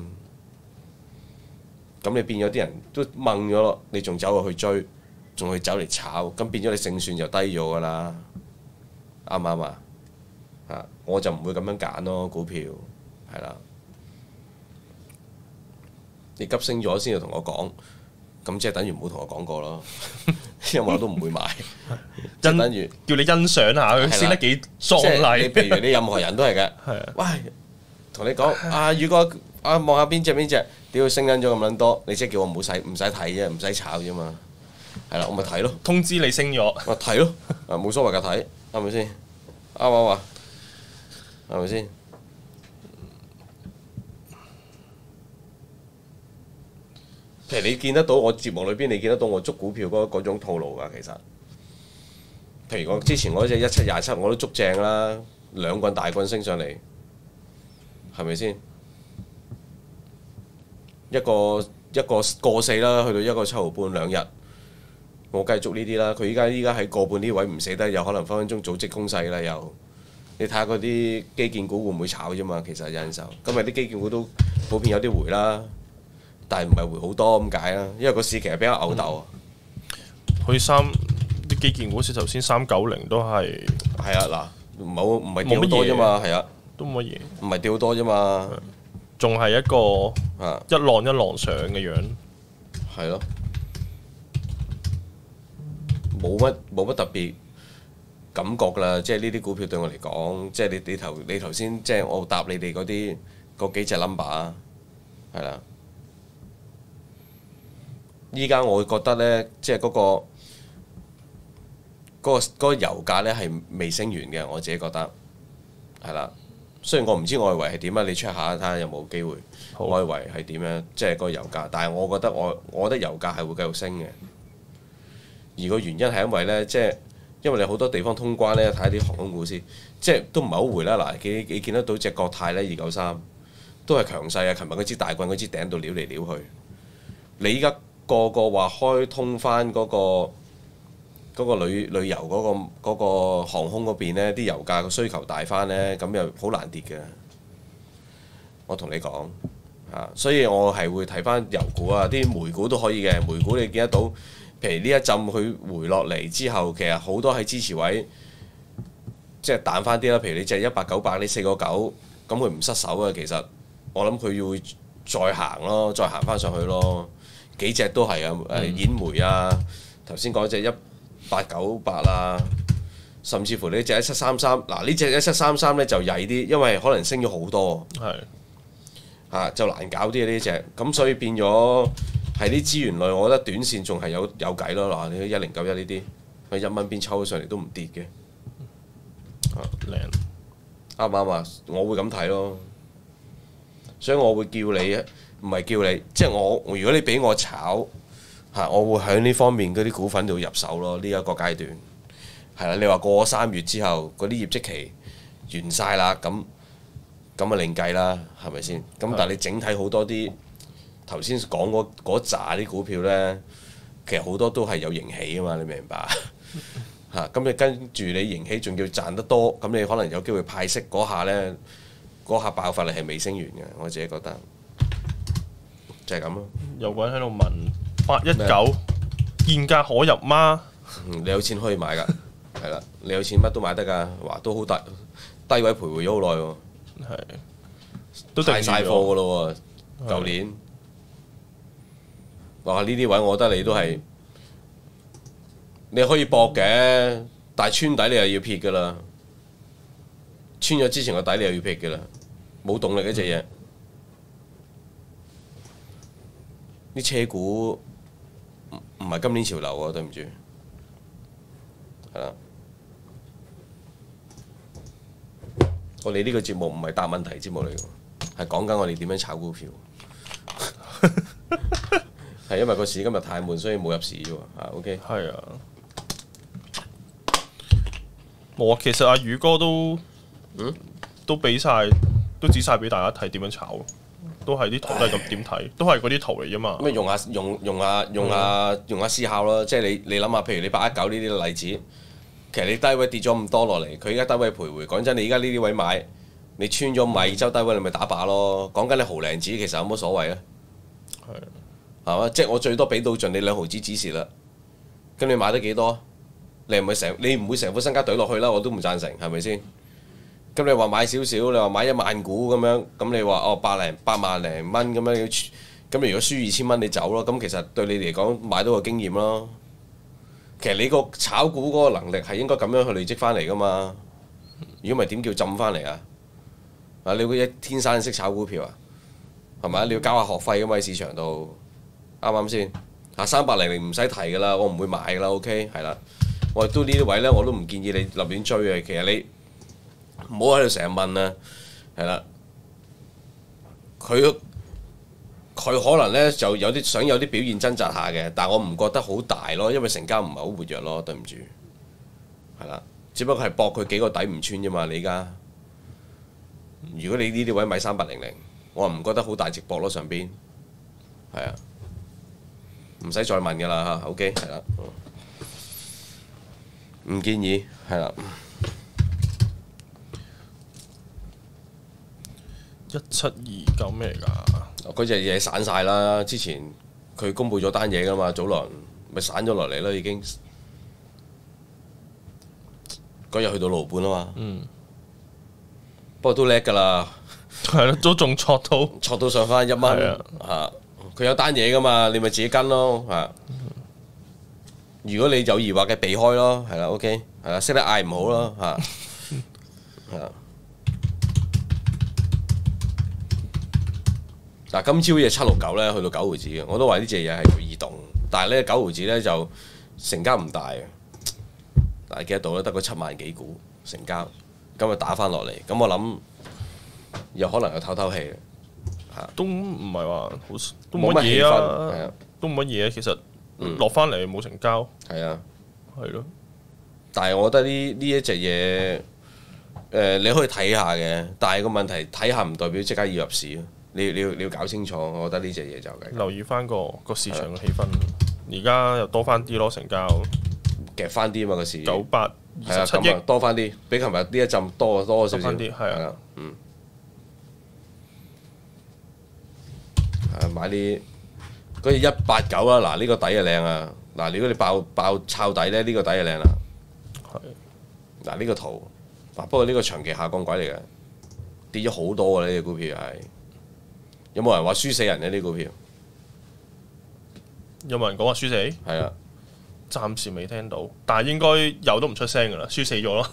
咁你變咗啲人都掹咗咯，你仲走落去追，仲去走嚟炒，咁變咗你勝算就低咗噶啦，啱唔啱啊？啊，我就唔會咁樣揀咯，股票係啦。你急升咗先至同我講，咁即係等於唔好同我講過咯，因為我都唔會買。即係等於叫你欣賞下佢升得幾壯麗。 你譬如你任何人都係嘅。 係啊。 喂，同你講啊，宇哥啊，望下邊隻邊隻，屌升緊咗咁撚多，你即係叫我唔好使唔使睇啫，唔使炒啫嘛。係啦，我咪睇咯。 通知你升咗。 我睇咯，啊冇所謂㗎睇，係咪先？啱唔啱啊？係咪先？譬如你見得到我節目裏邊，你見得到我捉股票嗰嗰種套路㗎，其實。譬如我之前嗰隻一七廿七，我都捉正啦，兩棍大棍升上嚟，係咪先？一個一個過四啦，去到一個七毫半兩日，我繼續捉呢啲啦。佢依家依家喺個半呢位唔死得，有可能分分鐘組織攻勢啦又。你睇下嗰啲基建股會唔會炒啫嘛？其實有陣時候，今日啲基建股都普遍有啲回啦。但係唔係回好多咁解啦，因為個市其實比較牛鬥啊。 佢三啲基建股市頭先三九零都係係啊嗱，唔好唔係跌好多啫嘛，係啊， 都冇乜嘢， 唔係跌好多啫嘛， 仲係一個一浪一浪上嘅樣。 係咯，冇乜冇乜特別感覺啦，即係呢啲股票對我嚟講，即係你你頭你頭先即係我答你哋嗰啲嗰幾隻 number 係啦。依家我會覺得呢，即係嗰個嗰個嗰個油價呢係未升完嘅，我自己覺得係啦。雖然我唔知外圍係點啊，你 check 下睇下有冇機會外圍係點樣，即係個油價。但係我覺得我我覺得油價係會繼續升嘅。而個原因係因為呢，即係因為你好多地方通關呢，睇下啲航空股先，即係都唔係好回啦。嗱，你你見得到隻國泰呢，二九三都係強勢啊！琴日嗰支大棍嗰支頂度撩嚟撩去，你依家個個話開通翻嗰個嗰個旅旅遊嗰個嗰個航空嗰邊呢，啲油價個需求大翻呢，咁又好難跌嘅。我同你講嚇，所以我係會睇翻油股啊，啲煤股都可以嘅。煤股你見得到，譬如呢一陣佢回落嚟之後，其實好多喺支持位，即係彈翻啲啦。譬如你隻一八九八呢四個九咁佢唔失手啊。其實我諗佢要再行咯，再行翻上去咯。幾隻都係啊，誒兗煤啊，頭先講隻一八九八啊，甚至乎呢隻一七三三，嗱呢隻一七三三咧就曳啲，因為可能升咗好多， 係嚇、啊、就難搞啲啊呢隻，咁所以變咗係啲資源類，我覺得短線仲係有有計咯。嗱，你一零九一呢啲，佢一蚊邊抽上嚟都唔跌嘅， 靚啱唔啱啊？我會咁睇咯，所以我會叫你。唔係叫你，即係我。如果你俾我炒嚇，我會喺呢方面嗰啲股份度入手咯。呢一個階段係啦，你話過咗三月之後嗰啲業績期完晒啦，咁咁啊另計啦，係咪先？咁但係你整體好多啲頭先講嗰嗰扎啲股票呢，其實好多都係有盈喜啊嘛，你明唔明白嚇？咁你跟住你盈喜仲要賺得多，咁你可能有機會派息嗰下呢，嗰下爆發力係未升完嘅，我自己覺得。就係咁咯。 有個人喺度問八一九現價可入嗎？ 嗯，你有錢可以買㗎，係啦，你有錢乜都買得㗎，哇，都好大低位徘徊咗好耐喎， 係都定賣晒貨㗎咯喎，舊年，哇呢啲位我覺得你都係你可以搏嘅，但係穿底你又要撇㗎啦，穿咗之前個底你又要撇㗎啦，冇動力嗰隻嘢。啲車股唔唔係今年潮流喎，對唔住，係啦。我哋呢個節目唔係答問題節目嚟㗎，係講緊我哋點樣炒股票。係因為個市今日太悶，所以冇入市啫喎。啊，OK。 係啊。冇啊，其實阿宇哥都嗯都俾晒，都指晒俾大家睇點樣炒。都係啲圖都係咁點睇，都係嗰啲圖嚟啫嘛。 咁用下用用下用下用下思考咯，即係你你諗下，譬如你八一九呢啲例子，其實你低位跌咗咁多落嚟，佢而家低位徘徊。講真，你而家呢啲位買，你穿咗米周低位，你咪打靶咯。講緊你毫零子，其實有乜所謂啊？係係嘛？即係我最多俾到盡你兩毫子止蝕啦。咁你買得幾多？你唔會成你唔會成副身家懟落去啦，我都唔贊成，係咪先？咁你話買少少，你話買一萬股咁樣，咁你話哦百零八萬零蚊咁樣，咁你如果輸二千蚊你走咯，咁其實對你嚟講買到個經驗咯。其實你個炒股嗰個能力係應該咁樣去累積翻嚟噶嘛。如果唔係點叫浸翻嚟啊？啊你會一天生識炒股票啊？係咪？你要交下學費噶嘛喺市場度，啱唔啱先？啊三百零零唔使提噶啦，我唔會買噶啦 ，OK 係啦。我亦都呢啲位咧，我都唔建議你立亂追嘅。其實你唔好喺度成日問啊，係啦，佢佢可能咧就有啲想有啲表現掙扎下嘅，但我唔覺得好大咯，因為成交唔係好活躍咯，對唔住，係啦，只不過係搏佢幾個底唔穿啫嘛，你而家，如果你呢啲位買三百零零，我唔覺得好大直播咯上邊，係啊，唔使再問噶啦嚇 ，OK 係啦，唔建議係啦。 一七二九咩嚟㗎？ 嗰隻嘢散晒啦，之前佢公佈咗單嘢㗎嘛，早輪咪散咗落嚟啦已經。嗰日去到盧半啊嘛， 嗯， 不過都叻㗎啦， 係咯，都仲挫到， 挫到上翻一蚊嚇。佢有單嘢㗎嘛，你咪自己跟咯嚇。如果你有疑惑嘅避開咯，係啦 ，OK，係啦，識得嗌唔好咯嚇，係啊。嗱，今朝嘅七六九咧，去到九毫子嘅，我都話呢隻嘢係要異動，但係咧九毫子咧就成交唔大嘅，大家記得到咧，得個七萬幾股成交，今日打翻落嚟，咁我諗有可能有透透氣嚇， 都唔係話好，都冇乜嘢啊，都冇乜嘢，其實落翻嚟冇成交， 係啊， 係咯， 但係我覺得呢呢一隻嘢，誒你可以睇下嘅，但係個問題睇下唔代表即刻要入市咯。你你要你要搞清楚，我覺得呢隻嘢就係留意翻個個市場嘅氣氛。而家又多翻啲咯，成交夾翻啲啊嘛個市。 九百二十七億多翻啲，比琴日呢一陣多多少少。 啲係啊， 嗯。係買啲嗰隻一八九啦，嗱呢個底就靚啊！嗱，如果你爆爆抄底咧，呢個底就靚啦。係。嗱呢個圖，嗱不過呢個長期下降軌嚟嘅。 跌咗好多啊！呢隻股票係有冇人話輸死人呢？呢股票有冇人講話輸死？ 係啊， 暫時未聽到，但係應該有都唔出聲噶啦，輸死咗咯。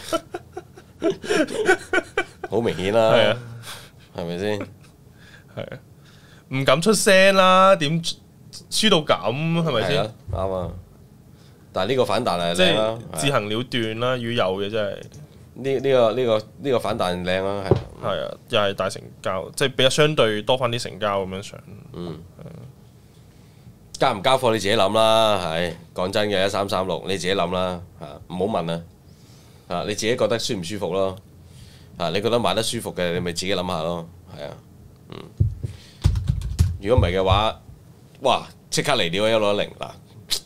好明顯啦， 係啊， 係咪先？ 係啊，唔敢出聲啦，點輸到咁係咪先？ 啱啊！但係呢個反彈係即靚啦， 係自行了斷啦，與有嘅真係。 呢呢個呢個呢個反彈靚啦，係係啊，又係大成交，即係比較相對多翻啲成交咁樣上。 嗯，交唔交貨你自己諗啦，係講真嘅，一三三六你自己諗啦，嚇唔好問啊，嚇你自己覺得舒唔舒服咯，嚇你覺得買得舒服嘅，你咪自己諗下咯，係啊，嗯，如果唔係嘅話，哇，即刻嚟料一六一零嗱，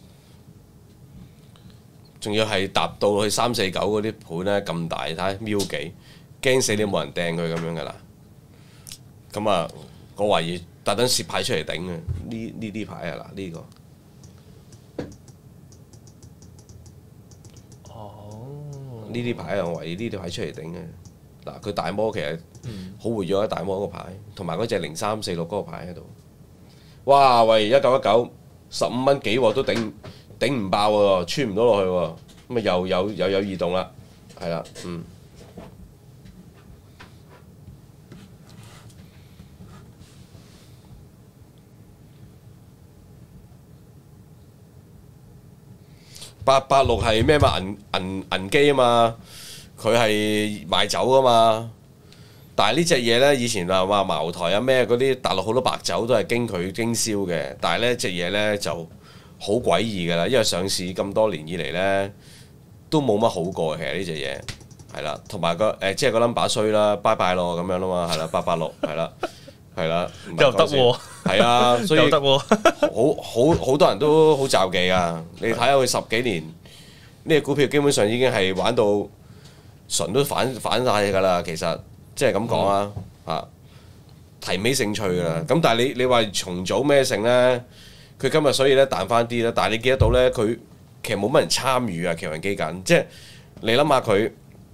仲要係搭到去三四九嗰啲盤咧咁大，睇下瞄幾，驚死你冇人掟佢咁樣噶啦，咁啊，我懷疑。特登攝牌出嚟頂嘅，呢呢啲牌啊嗱，呢、這個哦， 呢啲牌啊，我懷疑呢啲牌出嚟頂嘅。嗱，佢大摩其實好活躍啊，大摩嗰個牌，同埋嗰隻零三四六嗰個牌喺度。哇！喂，一九一九十五蚊幾喎，都頂頂唔爆喎，穿唔到落去喎，咁啊又有又有異動啦，係啦，嗯。八八六係咩嘛？銀銀銀機啊嘛，佢係賣酒啊嘛。但係呢隻嘢呢，以前話話茅台啊咩嗰啲大陸好多白酒都係經佢經銷嘅。但係呢隻嘢呢就好詭異㗎啦，因為上市咁多年以嚟呢，都冇乜好過嘅。其實呢隻嘢係啦，同埋個誒即係個 number 衰啦，拜拜咯咁樣啦嘛，係啦，八八六係啦。係啦， 又得喎， 係啊，所以又得喎， 好好好多人都好罩忌啊！你睇下佢十幾年呢隻股票，基本上已經係玩到純都反反曬㗎啦。其實即係咁講啊，啊提尾勝趣㗎啦。咁但係你你話重組咩成咧？佢今日所以咧彈翻啲啦，但係你見得到咧，佢其實冇乜人參與啊。奇雲基緊，即係你諗下佢，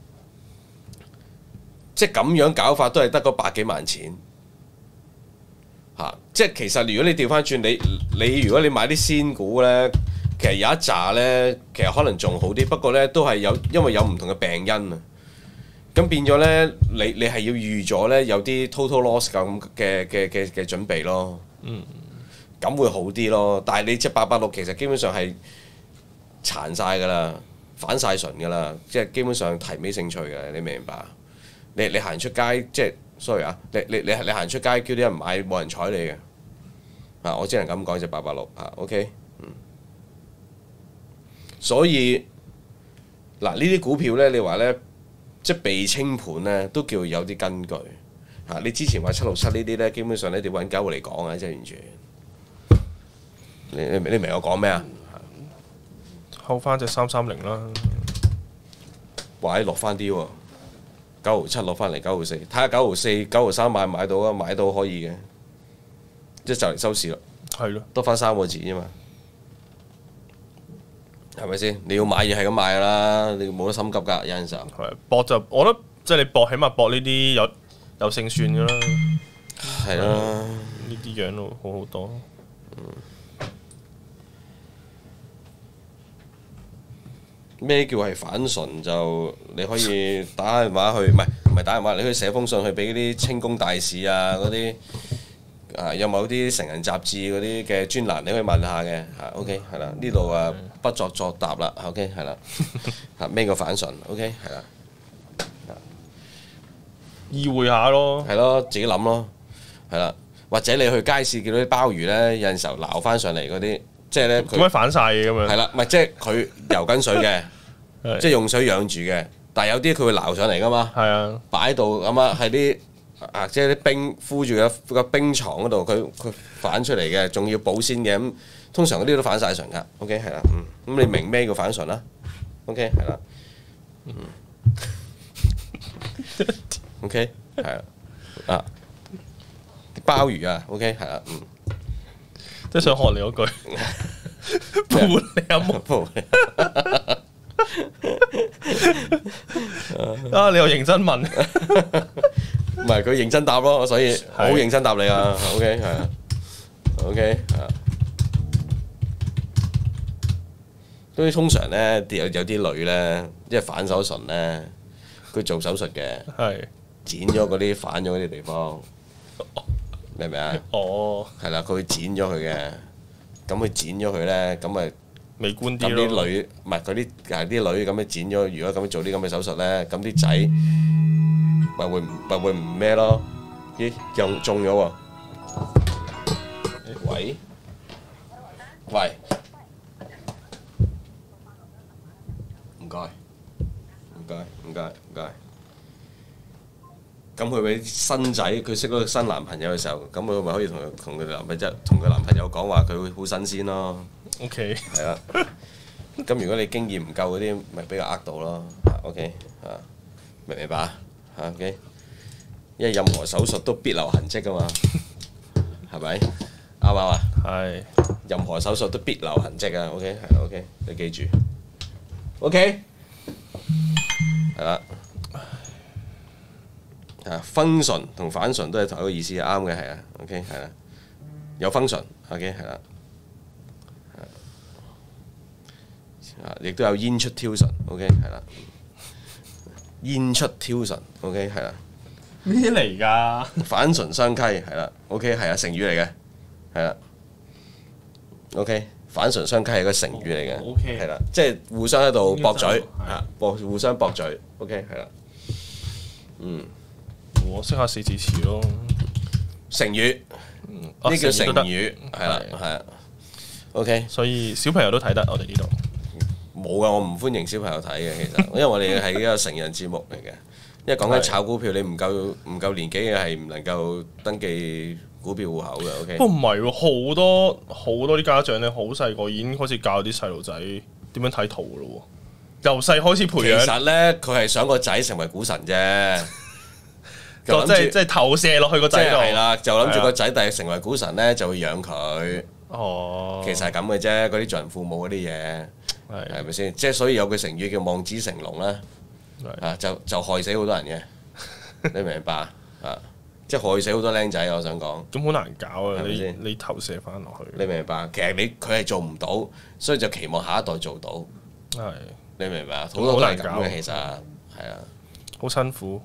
即係咁樣搞法都係得嗰百幾萬錢。嚇！即係其實如果你調翻轉，你你如果你買啲仙股咧，其實有一紮咧，其實可能仲好啲。不過咧，都係有因為有唔同嘅病因啊。咁變咗咧，你你係要預咗咧有啲 total loss 咁嘅嘅嘅嘅準備咯。嗯。咁會好啲咯。但係你隻八八六其實基本上係殘晒㗎啦，反晒唇㗎啦，即係基本上提尾勝趣嘅。你明唔明白？你你行出街即係。sorry 啊，你你你你行出街叫啲人買，冇人睬你嘅。啊，我只能咁講隻八八六啊 ，OK， 嗯。所以嗱，呢啲股票咧，你話咧，即係被清盤咧，都叫有啲根據。嚇、啊，你之前話七六七呢啲咧，基本上你哋揾狗嚟講啊，即係完全。你你你明我講咩啊？ 後翻隻三三零啦， 話落翻啲喎。九毫七落翻嚟九毫四，睇下九毫四、九毫三買唔買到啊？買到可以嘅，即係就嚟收市啦。 係咯， 得翻三個字啫嘛，係咪先？你要買嘢係咁買㗎啦，你冇得心急㗎，有陣時候。 係搏就，我覺得即係你搏，起碼搏呢啲有有勝算㗎啦。 係啦， 呢啲樣咯，好好多。 嗯。咩叫係反唇？就你可以打電話去，唔係唔係打電話，你可以寫封信去俾嗰啲清宮大使啊，嗰啲啊有冇啲成人雜誌嗰啲嘅專欄，你可以問下嘅嚇。OK 係啦，呢度啊不作作答啦。OK 係啦，嚇咩叫反唇 ？OK 係啦， 意會下咯， 係咯，自己諗咯，係啦，或者你去街市見到啲鮑魚咧，有陣時候撈翻上嚟嗰啲。即係咧， 點解反晒嘅咁樣？ 係啦，唔係即係佢游緊水嘅，即係用水養住嘅。但係有啲佢會撈上嚟噶嘛， 係啊， 擺喺度咁啊，係啲啊，即係啲冰敷住嘅個冰床嗰度，佢佢反出嚟嘅，仲要保鮮嘅。咁通常嗰啲都反晒唇㗎。OK 係啦，嗯，咁你明咩叫反唇啦 ？OK 係啦，嗯，OK 係啦，啊，鮑魚啊，OK 係啦，嗯。 即係想學你嗰句，伴你阿木啊！你又認真問， 唔係佢認真答咯，所以好認真答你啊。OK 係啊，OK 係啊。所以通常咧，有有啲女咧，即係反手唇咧，佢做手術嘅， 係剪咗嗰啲反咗嗰啲地方，明唔明啊？ 哦， 係啦，佢會剪咗佢嘅，咁佢剪咗佢咧，咁咪美觀咁啲咯。 啲女唔係嗰啲係啲女咁樣剪咗，如果咁樣做啲咁嘅手術咧，咁啲仔咪會唔咪會唔咩咯？咦，又中咗喎！喂喂，唔該唔該唔該唔該。咁佢俾新仔，佢識咗個新男朋友嘅時候，咁佢咪可以同佢同佢男朋友同佢男朋友講話，佢會好新鮮咯。 OK， 係啊。咁如果你經驗唔夠嗰啲，咪俾佢呃到咯。OK 啊，明唔明白啊？OK，因為任何手術都必留痕跡噶嘛，係咪？啱唔啱啊？ 係。 任何手術都必留痕跡啊。OK 係 OK，你記住。OK，係啦。啊，function 同反唇都係同一個意思，啱嘅係啊。OK 係啦，有 function。OK 係啦。啊，亦都有煙出挑唇。OK 係啦，煙出挑唇。OK 係啦。 咩嚟㗎？ 反唇相溪係啦。OK 係啊，成語嚟嘅係啦。OK，反唇相溪係個成語嚟嘅。 OK 係啦，即係互相喺度駁嘴啊，駁互相駁嘴。OK 係啦。嗯。 我識下四字詞咯。 成語，呢叫成語，係啦，係啊。OK， 所以小朋友都睇得，我哋呢度冇噶，我唔歡迎小朋友睇嘅，其實，因為我哋係一個成人節目嚟嘅。因為講緊炒股票，你唔夠唔夠年紀嘅係唔能夠登記股票戶口嘅。OK， 不過唔係喎，好多好多啲家長咧，好細個已經開始教啲細路仔點樣睇圖咯喎，由細開始培養。 其實咧，佢係想個仔成為股神啫。 就即係即係投射落去個仔度， 係啦，就諗住個仔第日成為股神咧，就會養佢。 哦， 其實係咁嘅啫，嗰啲做人父母嗰啲嘢，係咪先？即係所以有句成語叫望子成龍啦，啊就就害死好多人嘅，你明唔明白啊？即係害死好多僆仔，我想講。 咁好難搞啊！ 係咪先你你投射翻落去， 你明唔明白？其實你佢係做唔到，所以就期望下一代做到。 係你明唔明白？好多都係咁嘅，其實係啊， 好辛苦。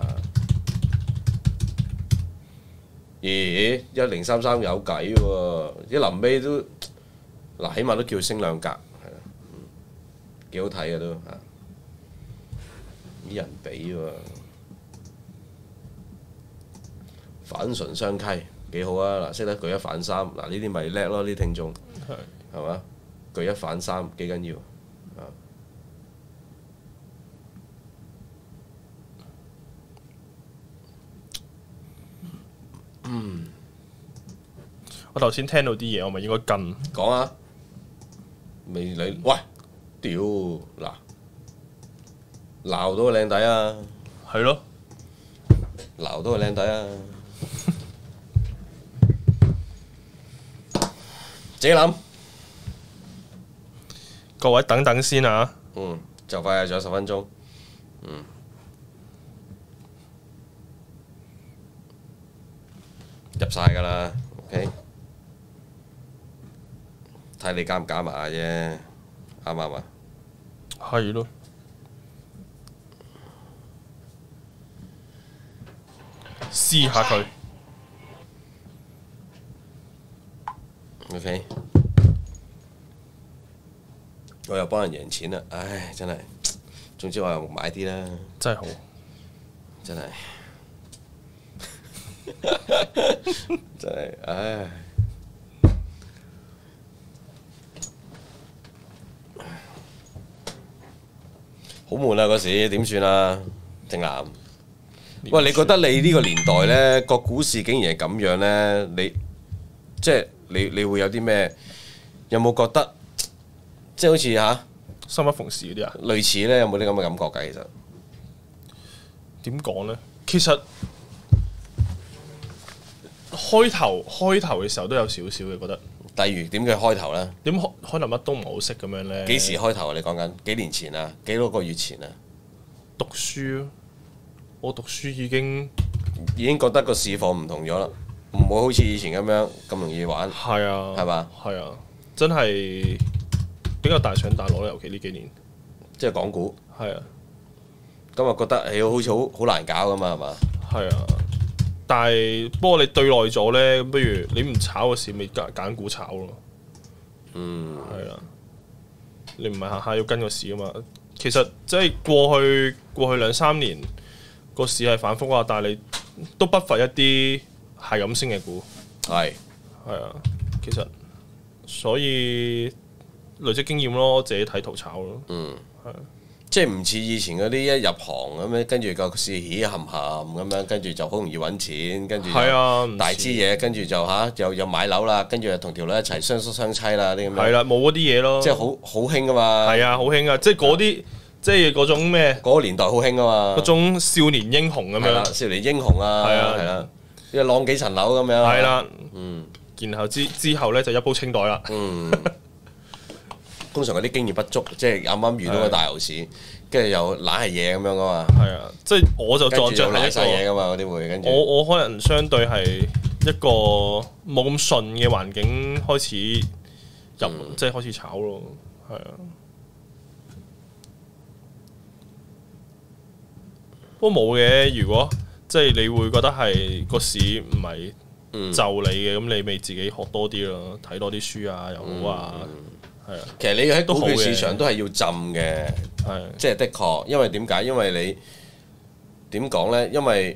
咦，一零三三有計喎！一臨尾都嗱，起碼都叫升兩格，係啊，幾好睇嘅都嚇。啲人比喎，反唇相溪幾好啊！嗱，識得舉一反三，嗱呢啲咪叻咯，呢啲聽眾係係嘛？舉一反三幾緊要啊！嗯， 我頭先聽到啲嘢，我咪應該跟講啊！未你喂，屌嗱，鬧到個靚仔啊！ 係咯， 鬧到個靚仔啊！自己諗。 各位等等先啊！ 嗯，就快仲有十分鐘。嗯。入晒㗎啦 ，OK，睇你加唔加碼啫，啱唔啱啊？ 係咯，試下佢 ，OK，我又幫人贏錢啦，唉，真係，總之我又買啲啦， 真係好， 真係。真係，唉，好悶啊！嗰時點算啊？正南，喂，你覺得你呢個年代呢個股市竟然係咁樣呢？你即係你你會有啲咩？有冇覺得即係好似嚇生不逢時嗰啲啊？ 類似呢？有冇啲咁嘅感覺㗎？其實點講呢？其實開頭開頭嘅時候都有少少嘅覺得。 例如點嘅開頭呢？ 點開開頭乜都唔係好識咁樣呢？ 幾時開頭啊？你講緊幾年前啊？幾多個月前啊？ 讀書，我讀書已經已經覺得個市況唔同咗啦，唔會好似以前咁樣咁容易玩， 係啊， 係嘛？ 係啊，真係比較大上大落啦，尤其呢幾年。 即係港股， 係啊， 咁啊覺得誒好似好好難搞咁嘛，係嘛？ 係啊，但係不過你對耐咗呢，不如你唔炒個市，咪揀揀股炒咯。 嗯， 係啊，你唔係下下要跟個市啊嘛。其實即係過去過去兩三年個市係反覆啊，但係你都不乏一啲係咁升嘅股。 係係啊，其實所以累積經驗咯，自己睇圖炒咯。 嗯， 係即係唔似以前嗰啲一入行咁樣，跟住個市起冚冚咁樣，跟住就好容易揾錢，跟住係啊，唔大支嘢，跟住就吓又又買樓啦，跟住又同條女一齊雙宿雙棲啦啲咁樣。 係啦，冇嗰啲嘢咯。 即係好好興噶嘛。 係啊，好興啊！即係嗰啲即係嗰種咩嗰個年代好興噶嘛。 嗰種少年英雄咁係啦， 樣。 少年英雄啊， 係啊係啦，一浪幾層樓咁樣。 係啦， 嗯然後之之後咧就一鋪清袋啦。 嗯。通常嗰啲經驗不足，即係啱啱遇到個大牛市，跟住又懶係嘢咁樣噶嘛。 係啊，即係我就撞着係跟住又賴晒嘢一個， 噶嘛，嗰啲會跟住。 我我可能相對係一個冇咁順嘅環境開始入， 嗯即係開始炒咯。係啊，不過冇嘅。如果即係你會覺得係個市唔係嗯就你嘅，咁你咪自己學多啲咯，睇多啲書啊又好啊。係啊， 其實你喺股票都好嘅市場都係要浸嘅， 係即係的確，因為點解？因為你點講呢？因為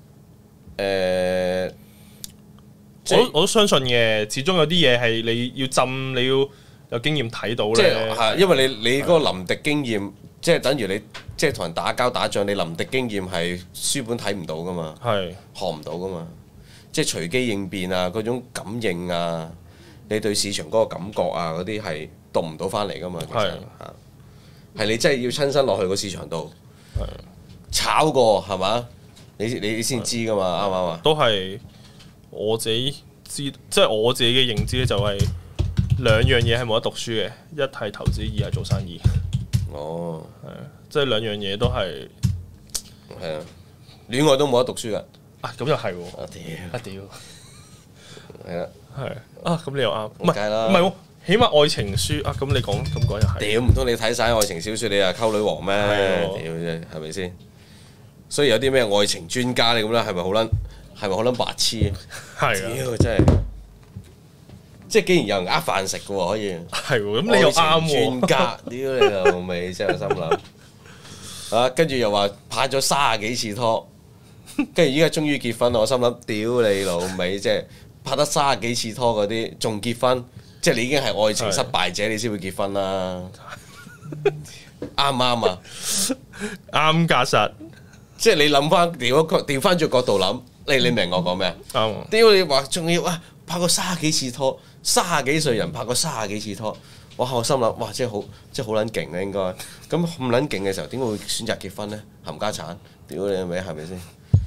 誒，即係我都我都相信嘅，始終有啲嘢係你要浸，你要有經驗睇到即咧。 係係因為你你嗰個臨敵經驗，即係等於你即係同人打交打仗，你臨敵經驗係書本睇唔到噶嘛， 係學唔到噶嘛，即係隨機應變啊，嗰種感應啊，你對市場嗰個感覺啊，嗰啲係讀唔到翻嚟噶嘛，其實係嚇係你真係要親身落去個市場度係炒過係嘛？你你先知噶嘛，啱唔啱啊？ 都係我自己知，即係我自己嘅認知咧，就係兩樣嘢係冇得讀書嘅，一係投資，二係做生意。 哦， 係即係兩樣嘢都係係啊，戀愛都冇得讀書噶。 啊，咁又係喎。 啊屌！ 啊屌！ 係啦， 係啊，咁你又啱，唔係梗係啦唔係喎，起碼愛情書啊，咁你講咁講又係。 屌唔通你睇晒愛情小説，你係溝女王咩？ 係喎屌啫，係咪先？所以有啲咩愛情專家你咁咧，係咪好撚係咪好撚白痴？ 係啊， 屌真係，即係竟然有人呃飯食嘅喎，可以。 係喎，咁你又啱愛情專喎。 家，屌你老味，真係心諗。啊，跟住又話拍咗三十幾次拖，跟住依家終於結婚啦！我心諗，屌你老味，即係拍得三十幾次拖嗰啲，仲結婚，即係你已經係愛情失敗者，你先會結婚啦。啱唔啱啊？ 啱格實， 即係你諗翻調一個調翻轉角度諗，你你明我講咩啊？ 啱喎。 屌你話仲要啊拍過三十幾次拖，三十幾歲人拍過三十幾次拖，哇！我心諗哇，即係好即係好撚勁啊應該。咁咁撚勁嘅時候，點解會選擇結婚呢？冚家產，屌你咪係咪先？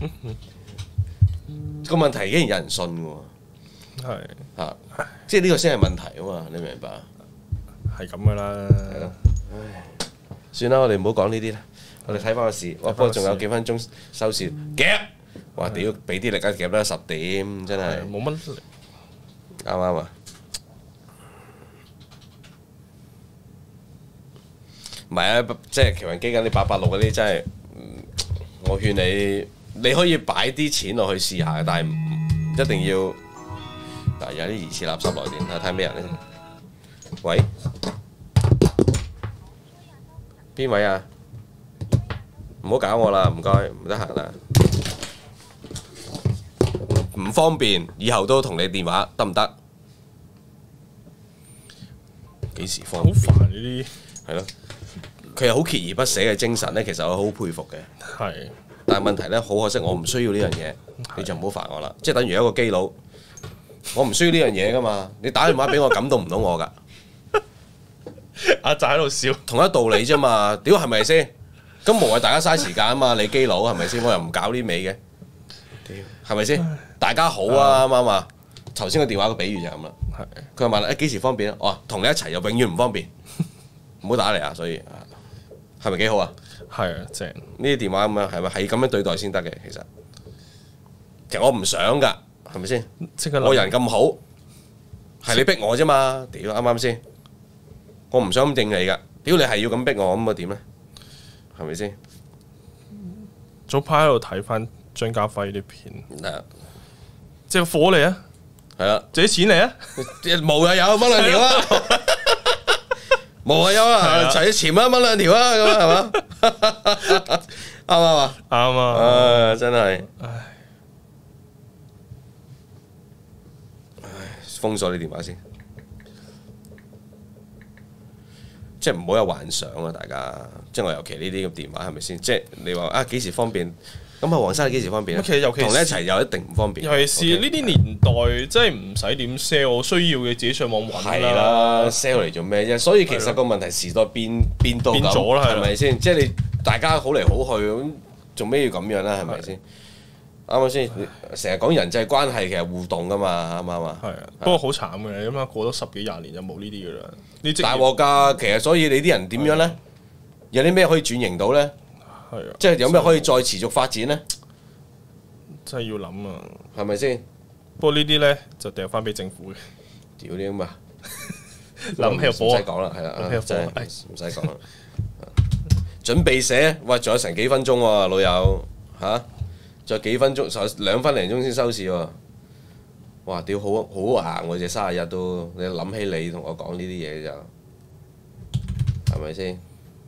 個問題竟然有人信嘅喎， 係嚇！即係呢個先係問題啊嘛，你明唔明白啊？ 係咁噶啦。 係咯，算啦，我哋唔好講呢啲啦。我哋睇翻個市，哇！不過仲有幾分鐘收市，夾！哇！屌，俾啲力啊，夾得十點，真係冇乜。 啱唔啱啊？唔係啊，即係奇雲基金啲八八六嗰啲真係，嗯我勸你你可以擺啲錢落去試下嘅，但係唔唔一定要嗱有啲疑似垃圾來電，睇下睇咩人咧？喂，邊位啊？唔好搞我啦，唔該，唔得閒啦，唔方便，以後都同你電話得唔得？幾時方便？ 好煩呢啲。 係咯，佢有好鍥而不捨嘅精神咧，其實我好佩服嘅。 係。 但係問題咧，好可惜，我唔需要呢樣嘢，你就唔好煩我啦。即係等於一個基佬，我唔需要呢樣嘢噶嘛。你打電話俾我，感動唔到我噶。 阿仔喺度笑。 同一道理啫嘛，屌係咪先？咁無謂大家嘥時間啊嘛，你基佬係咪先？我又唔搞呢味嘅，係咪先？大家好啊，啱唔啱啊？頭先個電話個比喻就係咁啦。佢話問誒幾時方便啊？哦，同你一齊又永遠唔方便，唔好打嚟啊！所以係咪幾好啊？ 係啊，正。 呢啲電話咁樣係咪係咁樣對待先得嘅？其實其實我唔想㗎，係咪先？ 即刻諗我人咁好，係你逼我啫嘛，屌啱啱先？我唔想咁應你㗎，屌你係要咁逼我，咁我點咧？係咪先？ 早排喺度睇翻張家輝啲片， 嗱， 即係火嚟啊！ 係啦， 借啲錢嚟啊！ 冇啊有掹兩條啊，冇啊有啊，齊啲錢啊掹兩條啊，咁啊係嘛？啱唔啱啊？ 啱啊！ 啊真係， 唉， 封鎖你電話先，即係唔好有幻想啊！大家，即係我尤其呢啲咁電話係咪先？即係你話啊幾時方便？咁啊黃生你幾時方便啊？ 其實尤其同你一齊又一定唔方便。 尤其是呢啲年代，真係唔使點 sell，我需要嘅自己上網揾係啦。 啦，sell 嚟做咩啫？所以其實個問題時代變變到變咗啦咁，係咪先？即係你大家好嚟好去咁，做咩要咁樣咧？係咪先？啱唔啱先？成日講人際關係，其實互動噶嘛，啱唔啱啊？ 係啊，不過好慘嘅，因為過咗十幾廿年就冇呢啲噶啦。呢職大業鑊㗎，其實所以你啲人點樣咧？有啲咩可以轉型到咧？ 係啊， 即係有咩可以再持續發展咧？ 真係要諗啊！ 係咪先？ 不過呢啲咧就掉翻俾政府嘅。 屌啲咁啊！ 諗起火唔使講啦，係啦， 諗起火真係唉唔使講啦。準備寫，喂，仲有成幾分鐘喎，老友嚇，仲有幾分鐘，仲有兩分零鐘先收市喎。哇！屌，好好硬喎，隻三十一都，你諗起你同我講呢啲嘢就係咪先？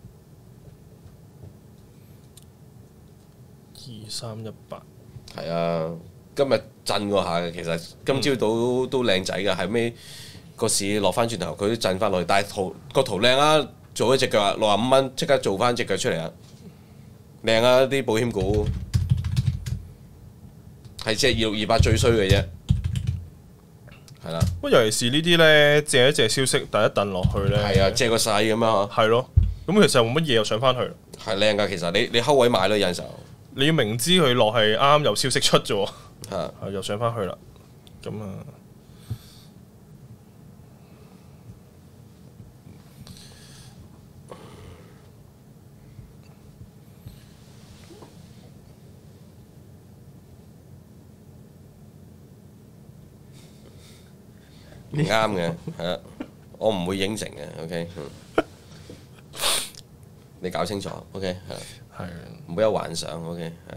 二三一八， 係啊，今日震過下嘅，其實今朝都都靚仔嘅，係尾個市落翻轉頭，佢都震翻落去，但係圖個圖靚啊！做咗隻腳六十五蚊，即刻做翻隻腳出嚟啊！靚啊！啲保險股係隻二六二八最衰嘅啫，係啦， 不過尤其是呢啲咧，借一借消息，第一頓落去咧， 係啊，借個勢咁樣係咯。咁其實冇乜嘢又上翻去， 係靚㗎。其實你你睺位買咯，有陣時候你要明知佢落係啱啱有消息出啫喎， 嚇係又上翻去啦。咁啊， 唔啱嘅，係啦，我唔會應承嘅，OK，嗯，你搞清楚，OK，係啦， 係唔好有幻想，OK，係。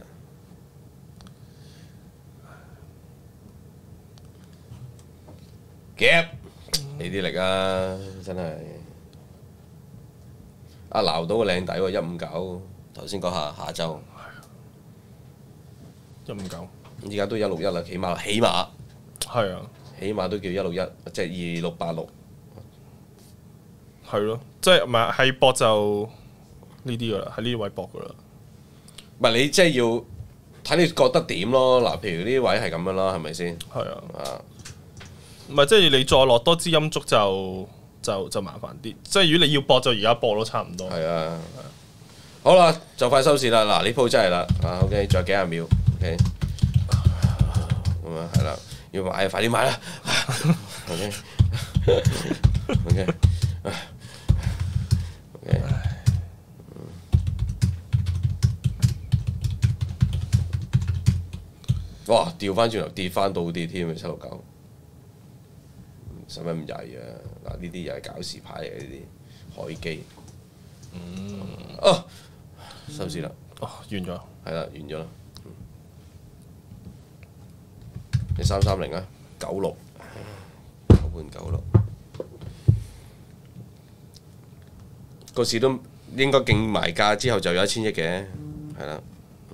夾你啲力啊，真係啊撈到個靚底喎，一五九頭先講下下週， 一五九， 依家都一六一啦，起碼起碼係啊， 起碼都叫一六一，即係二六八六。 係咯，即係唔係係搏就呢啲噶啦，喺呢啲位搏噶啦。 唔係你即係要睇你覺得點咯？嗱，譬如呢啲位係咁樣啦，係咪先？ 係啊， 啊， 唔係即係你再落多支陰燭就就就麻煩啲。即係如果你要搏就而家搏都差唔多。 係啊。好啦，就快收市啦！嗱，呢鋪真係啦，啊 OK，仲有幾廿秒，OK，咁啊係啦，要買快啲買啦，OK，OK，OK，哇！調翻轉頭跌翻到啲添啊，七六九，使乜咁曳啊？嗱，呢啲又係搞事牌嚟嘅，呢啲海基。嗯。哦，收市啦。 哦，完咗。 係啦，完咗啦。你三三零啊，九六，九半九六。個市都應該競埋價之後就有一千億嘅，係啦。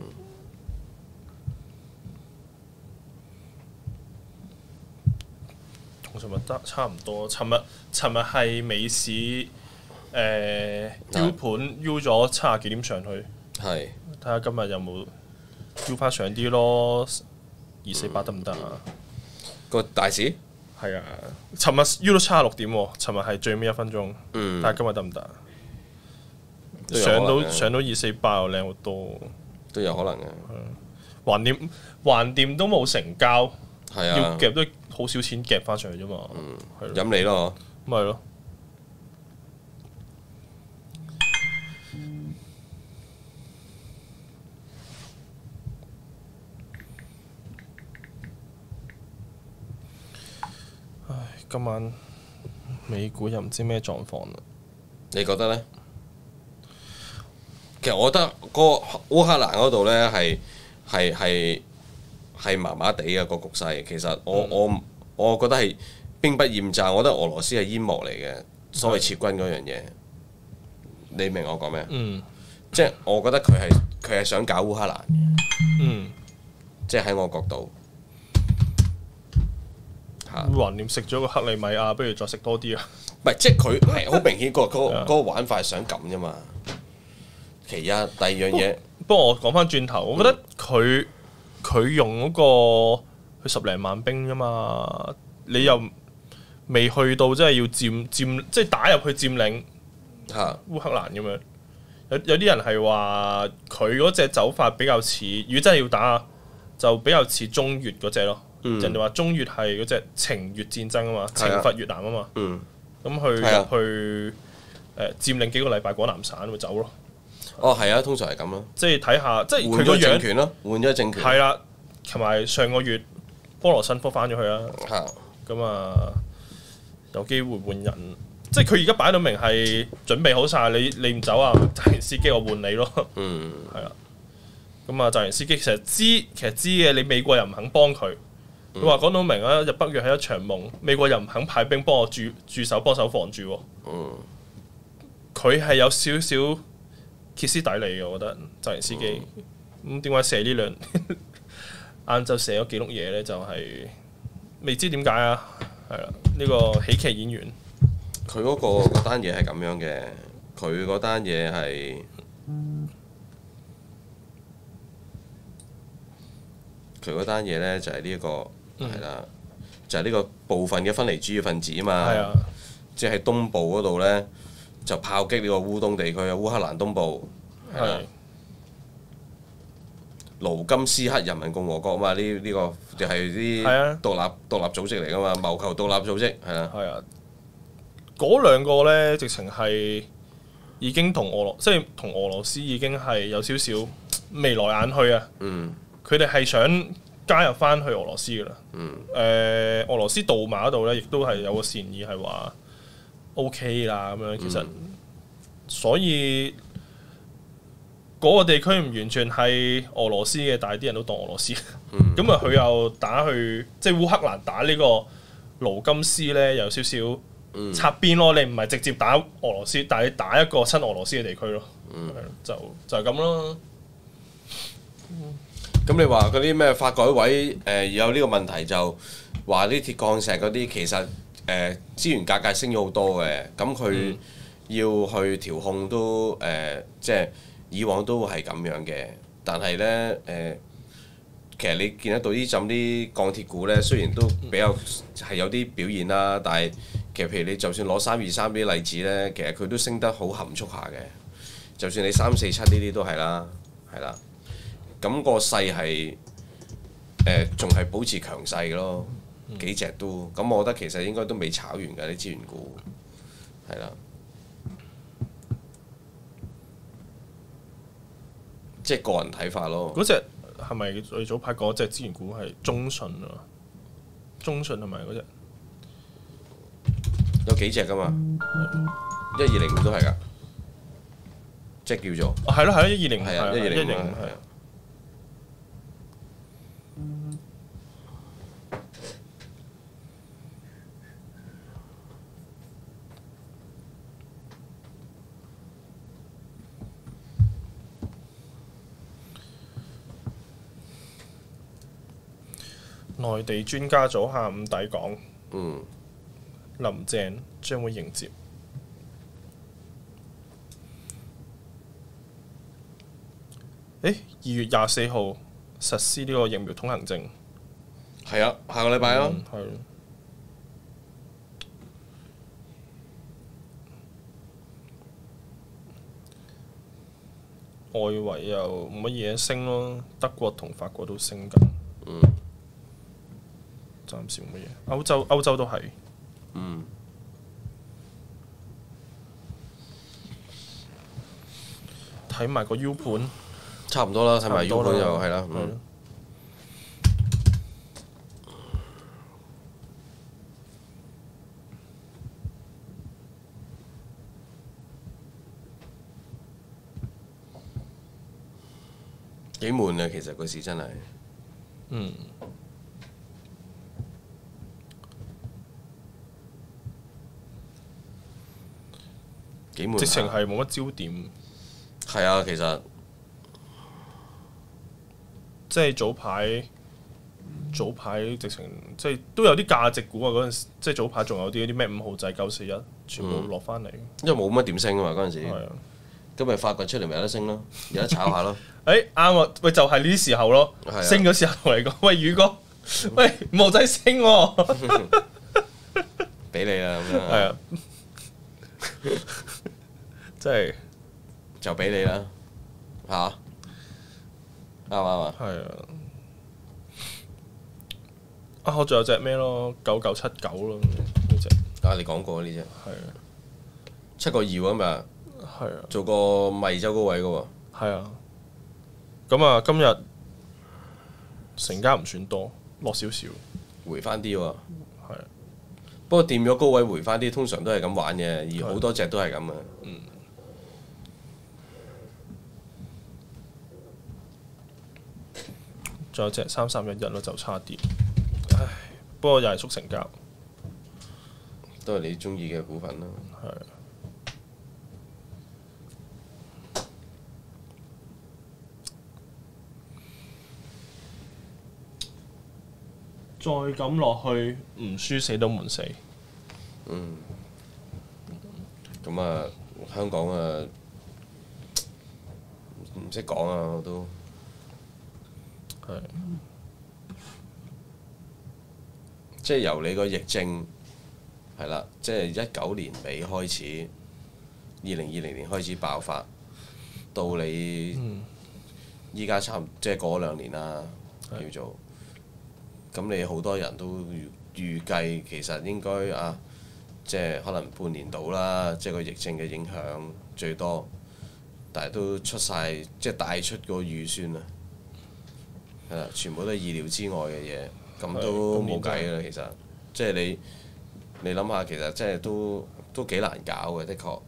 同尋日得差唔多，尋日尋日係美市誒、呃、U 盤 U 咗七十幾點上去， 係。 睇下今日有冇 U 翻上啲咯，二四八得唔得啊？ 個大市係啊，尋日 U 到七十六點喎，尋日係最尾一分鐘， 嗯睇下今日得唔得？ 都有可能上到嘅上到二四八又靚好多， 都有可能嘅， 橫掂橫掂都冇成交， 係啊要，夾都好少錢夾翻上去啫嘛，係咯， 飲你咯， 咪係咯。 今晚美股又唔知咩狀況啦。 你覺得呢？其實我覺得嗰個烏克蘭嗰度呢，係係係係麻麻地嘅個局勢。其實我、嗯、我我覺得係兵不厭詐，我覺得俄羅斯係煙幕嚟嘅，所謂撤軍嗰樣嘢。你明我講咩？ 嗯， 即係我覺得佢係佢係想搞烏克蘭。 嗯， 即係喺我角度。 橫掂食咗個克里米亞，不如再食多啲啊！ 唔係，即係佢係好明顯個嗰嗰個玩法係想咁啫嘛。其一，第二樣嘢。 不過我講翻轉頭，我覺得佢佢用嗰個佢十零萬兵啫嘛，你又未去到即係要佔佔，即係打入去佔領烏克蘭咁樣。有有啲人係話佢嗰隻走法比較似，如果真係要打，就比較似中越嗰隻咯。嗯、人哋話中越係嗰隻懲越戰爭啊嘛，懲罰越南啊嘛，咁、嗯、去入去誒佔、呃、領幾個禮拜，廣南省會走咯。 哦，係啊，通常係咁咯。 即係睇下，即係佢個樣換咗政權咯，換咗政權。 係啦，同埋上個月波羅申科翻咗去啦。咁啊，啊，有機會換人，即係佢而家擺到明係準備好晒，你你唔走啊，澤連斯基我換你咯。嗯，係啦。咁啊，澤連斯基其實知，其實知嘅，你美國又唔肯幫佢。佢話講到明啊，入北約係一場夢，美國又唔肯派兵幫我駐駐守幫手防住。佢係、嗯、有少少歇斯底里嘅，我覺得澤連斯基。咁點解射呢兩晏晝射咗幾碌嘢呢？就係、是、未知點解啊！係啦，呢、這個喜劇演員。 佢嗰、那個嗰單嘢係咁樣嘅，佢嗰單嘢係佢嗰單嘢呢，就係呢一個。係啦，嗯、就係呢個部分嘅分離主義分子啊嘛，啊即係喺東部嗰度呢，就炮擊呢個烏東地區啊，烏克蘭東部係啦，盧甘斯克人民共和國啊嘛，呢呢、呢個就係啲獨立、啊、獨立組織嚟噶嘛，謀求獨立組織係啦。係啊， 嗰兩個呢，直情係已經同俄羅，即係同俄羅斯已經係有少少眉來眼去啊。嗯，佢哋係想加入翻去俄羅斯噶啦，誒、嗯呃、俄羅斯杜馬嗰度咧，亦都係有個善意係話 OK 啦咁樣。其實、嗯、所以嗰、那個地區唔完全係俄羅斯嘅，但係啲人都當俄羅斯。咁啊、嗯，佢又打去即係烏克蘭打呢個盧甘斯咧，有少少插邊咯。你唔係直接打俄羅斯，但係你打一個親俄羅斯嘅地區咯，嗯、就就係咁咯。 咁你話嗰啲咩發改委誒、呃、有呢個問題，就話啲鐵礦石嗰啲其實誒、呃、資源價格升咗好多嘅，咁佢要去調控都誒、呃、即係以往都係咁樣嘅，但係呢，誒、呃、其實你見得到呢陣啲鋼鐵股呢，雖然都比較係有啲表現啦，但係其實譬如你就算攞三二三啲例子呢，其實佢都升得好含蓄下嘅，就算你三四七呢啲都係啦，係啦。咁個勢係誒仲係保持強勢嘅咯，嗯、幾隻都咁，我覺得其實應該都未炒完㗎啲資源股，係啦，即係個人睇法咯。 嗰隻係咪最早排嗰隻資源股係中信啊？中信係咪嗰隻？ 有幾隻㗎嘛？一二零五都係㗎，即係叫做。 哦，係咯係咯，一二零係啊，一二零五係啊。 內地專家組下午抵港， 嗯、 林鄭將會迎接。誒，二月廿四號實施呢個疫苗通行證。 係啊，下個禮拜咯。 係、嗯。外圍又冇乜嘢升咯，德國同法國都升緊。嗯。暫時冇乜嘢，歐洲歐洲都係。嗯。睇埋個 U 盤。 差唔多啦，睇埋 U 盤又係啦。嗯。 幾悶啊！其實個市真係， 嗯， 幾悶下。 直情係冇乜焦點。 係啊，其實即係早排，早排直情即係都有啲價值股啊！嗰陣時即係早排仲有啲啲咩五號仔九四一，全部落翻嚟。 因為冇乜點升啊嘛嗰陣時， 係啊， 咁咪發掘出嚟咪有得升咯，有得炒下咯。 誒啱啊！喂，就係呢啲時候咯， 係啊升嘅時候同你講，喂宇哥，喂五號仔升喎， 俾你啦咁樣。 係啊，即係就俾你啦，嚇啱唔啱啊？ 係啊。啊！我仲有隻咩咯，九九七九咯呢只， 啊，你講過呢只係啊七個二喎嘛， 係啊做個米周高位嘅喎。 係啊。咁啊，今日成交唔算多，落少少。 回翻啲喎。 係啊， 不過掂咗高位回翻啲，通常都係咁玩嘅，而好多隻都係咁啊。 仲有隻三三一一咯，就差啲。唉，不過又係縮成交。 都係你中意嘅股份啦。 係啊。再咁落去，唔輸死都悶死。 咁啊，香港啊，唔識講啊，我都係即係由你個疫症係啦，即係一九年尾開始，二零二零年開始爆發，到你依家差唔即係過咗兩年啦，叫做咁你好多人都預預計其實應該啊，即係可能半年到啦，即係個疫症嘅影響最多，但係都出晒，即係帶出個預算啊，係啦，全部都係意料之外嘅嘢，咁都冇計啦。其實即係你你諗下，其實即係都都幾難搞嘅，的確。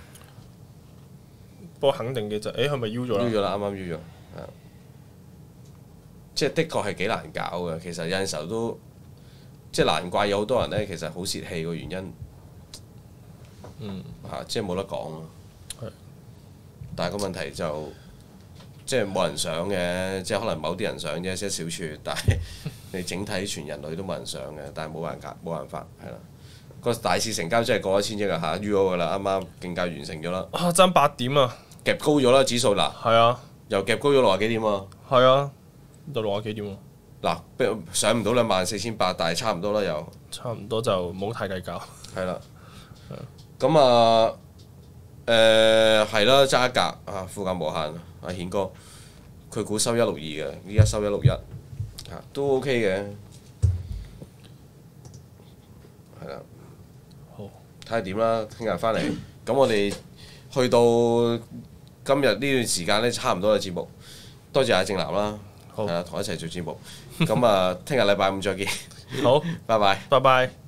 不過肯定嘅就，誒係咪 U 咗啦？ U 咗啦，啱啱 U 咗，係啊即係的確係幾難搞嘅。其實有陣時候都即係難怪有好多人呢，其實好泄氣個原因， 嗯， 嚇即係冇得講咯。 係但係個問題就即係冇人想嘅，即係可能某啲人想啫，即係小處。但係你整體全人類都冇人想嘅，但係冇辦法，冇辦法係啦。個大市成交真係過一千億啊嚇 U 咗㗎啦，啱啱競價完成咗啦， 啊爭八點啊！ 夾高咗啦指數嗱， 係啊又夾高咗六十幾點喎。 係啊，到六啊幾點喎？ 嗱，上唔到兩萬四千八，但係差唔多啦又。 差唔多就唔好太計較。 係啦。咁啊，誒係啦，揸一格啊，富價無限阿顯哥，佢估收一六二嘅，依家收一六一，嚇都 OK 嘅。係啦。 好。 睇下點啦，聽日翻嚟。咁我哋去到今日呢段時間咧，差唔多嘅節目。多謝阿正南啦， 好係啦，同我一齊做節目。咁啊，聽日禮拜五再見。 好， 拜拜。 拜拜。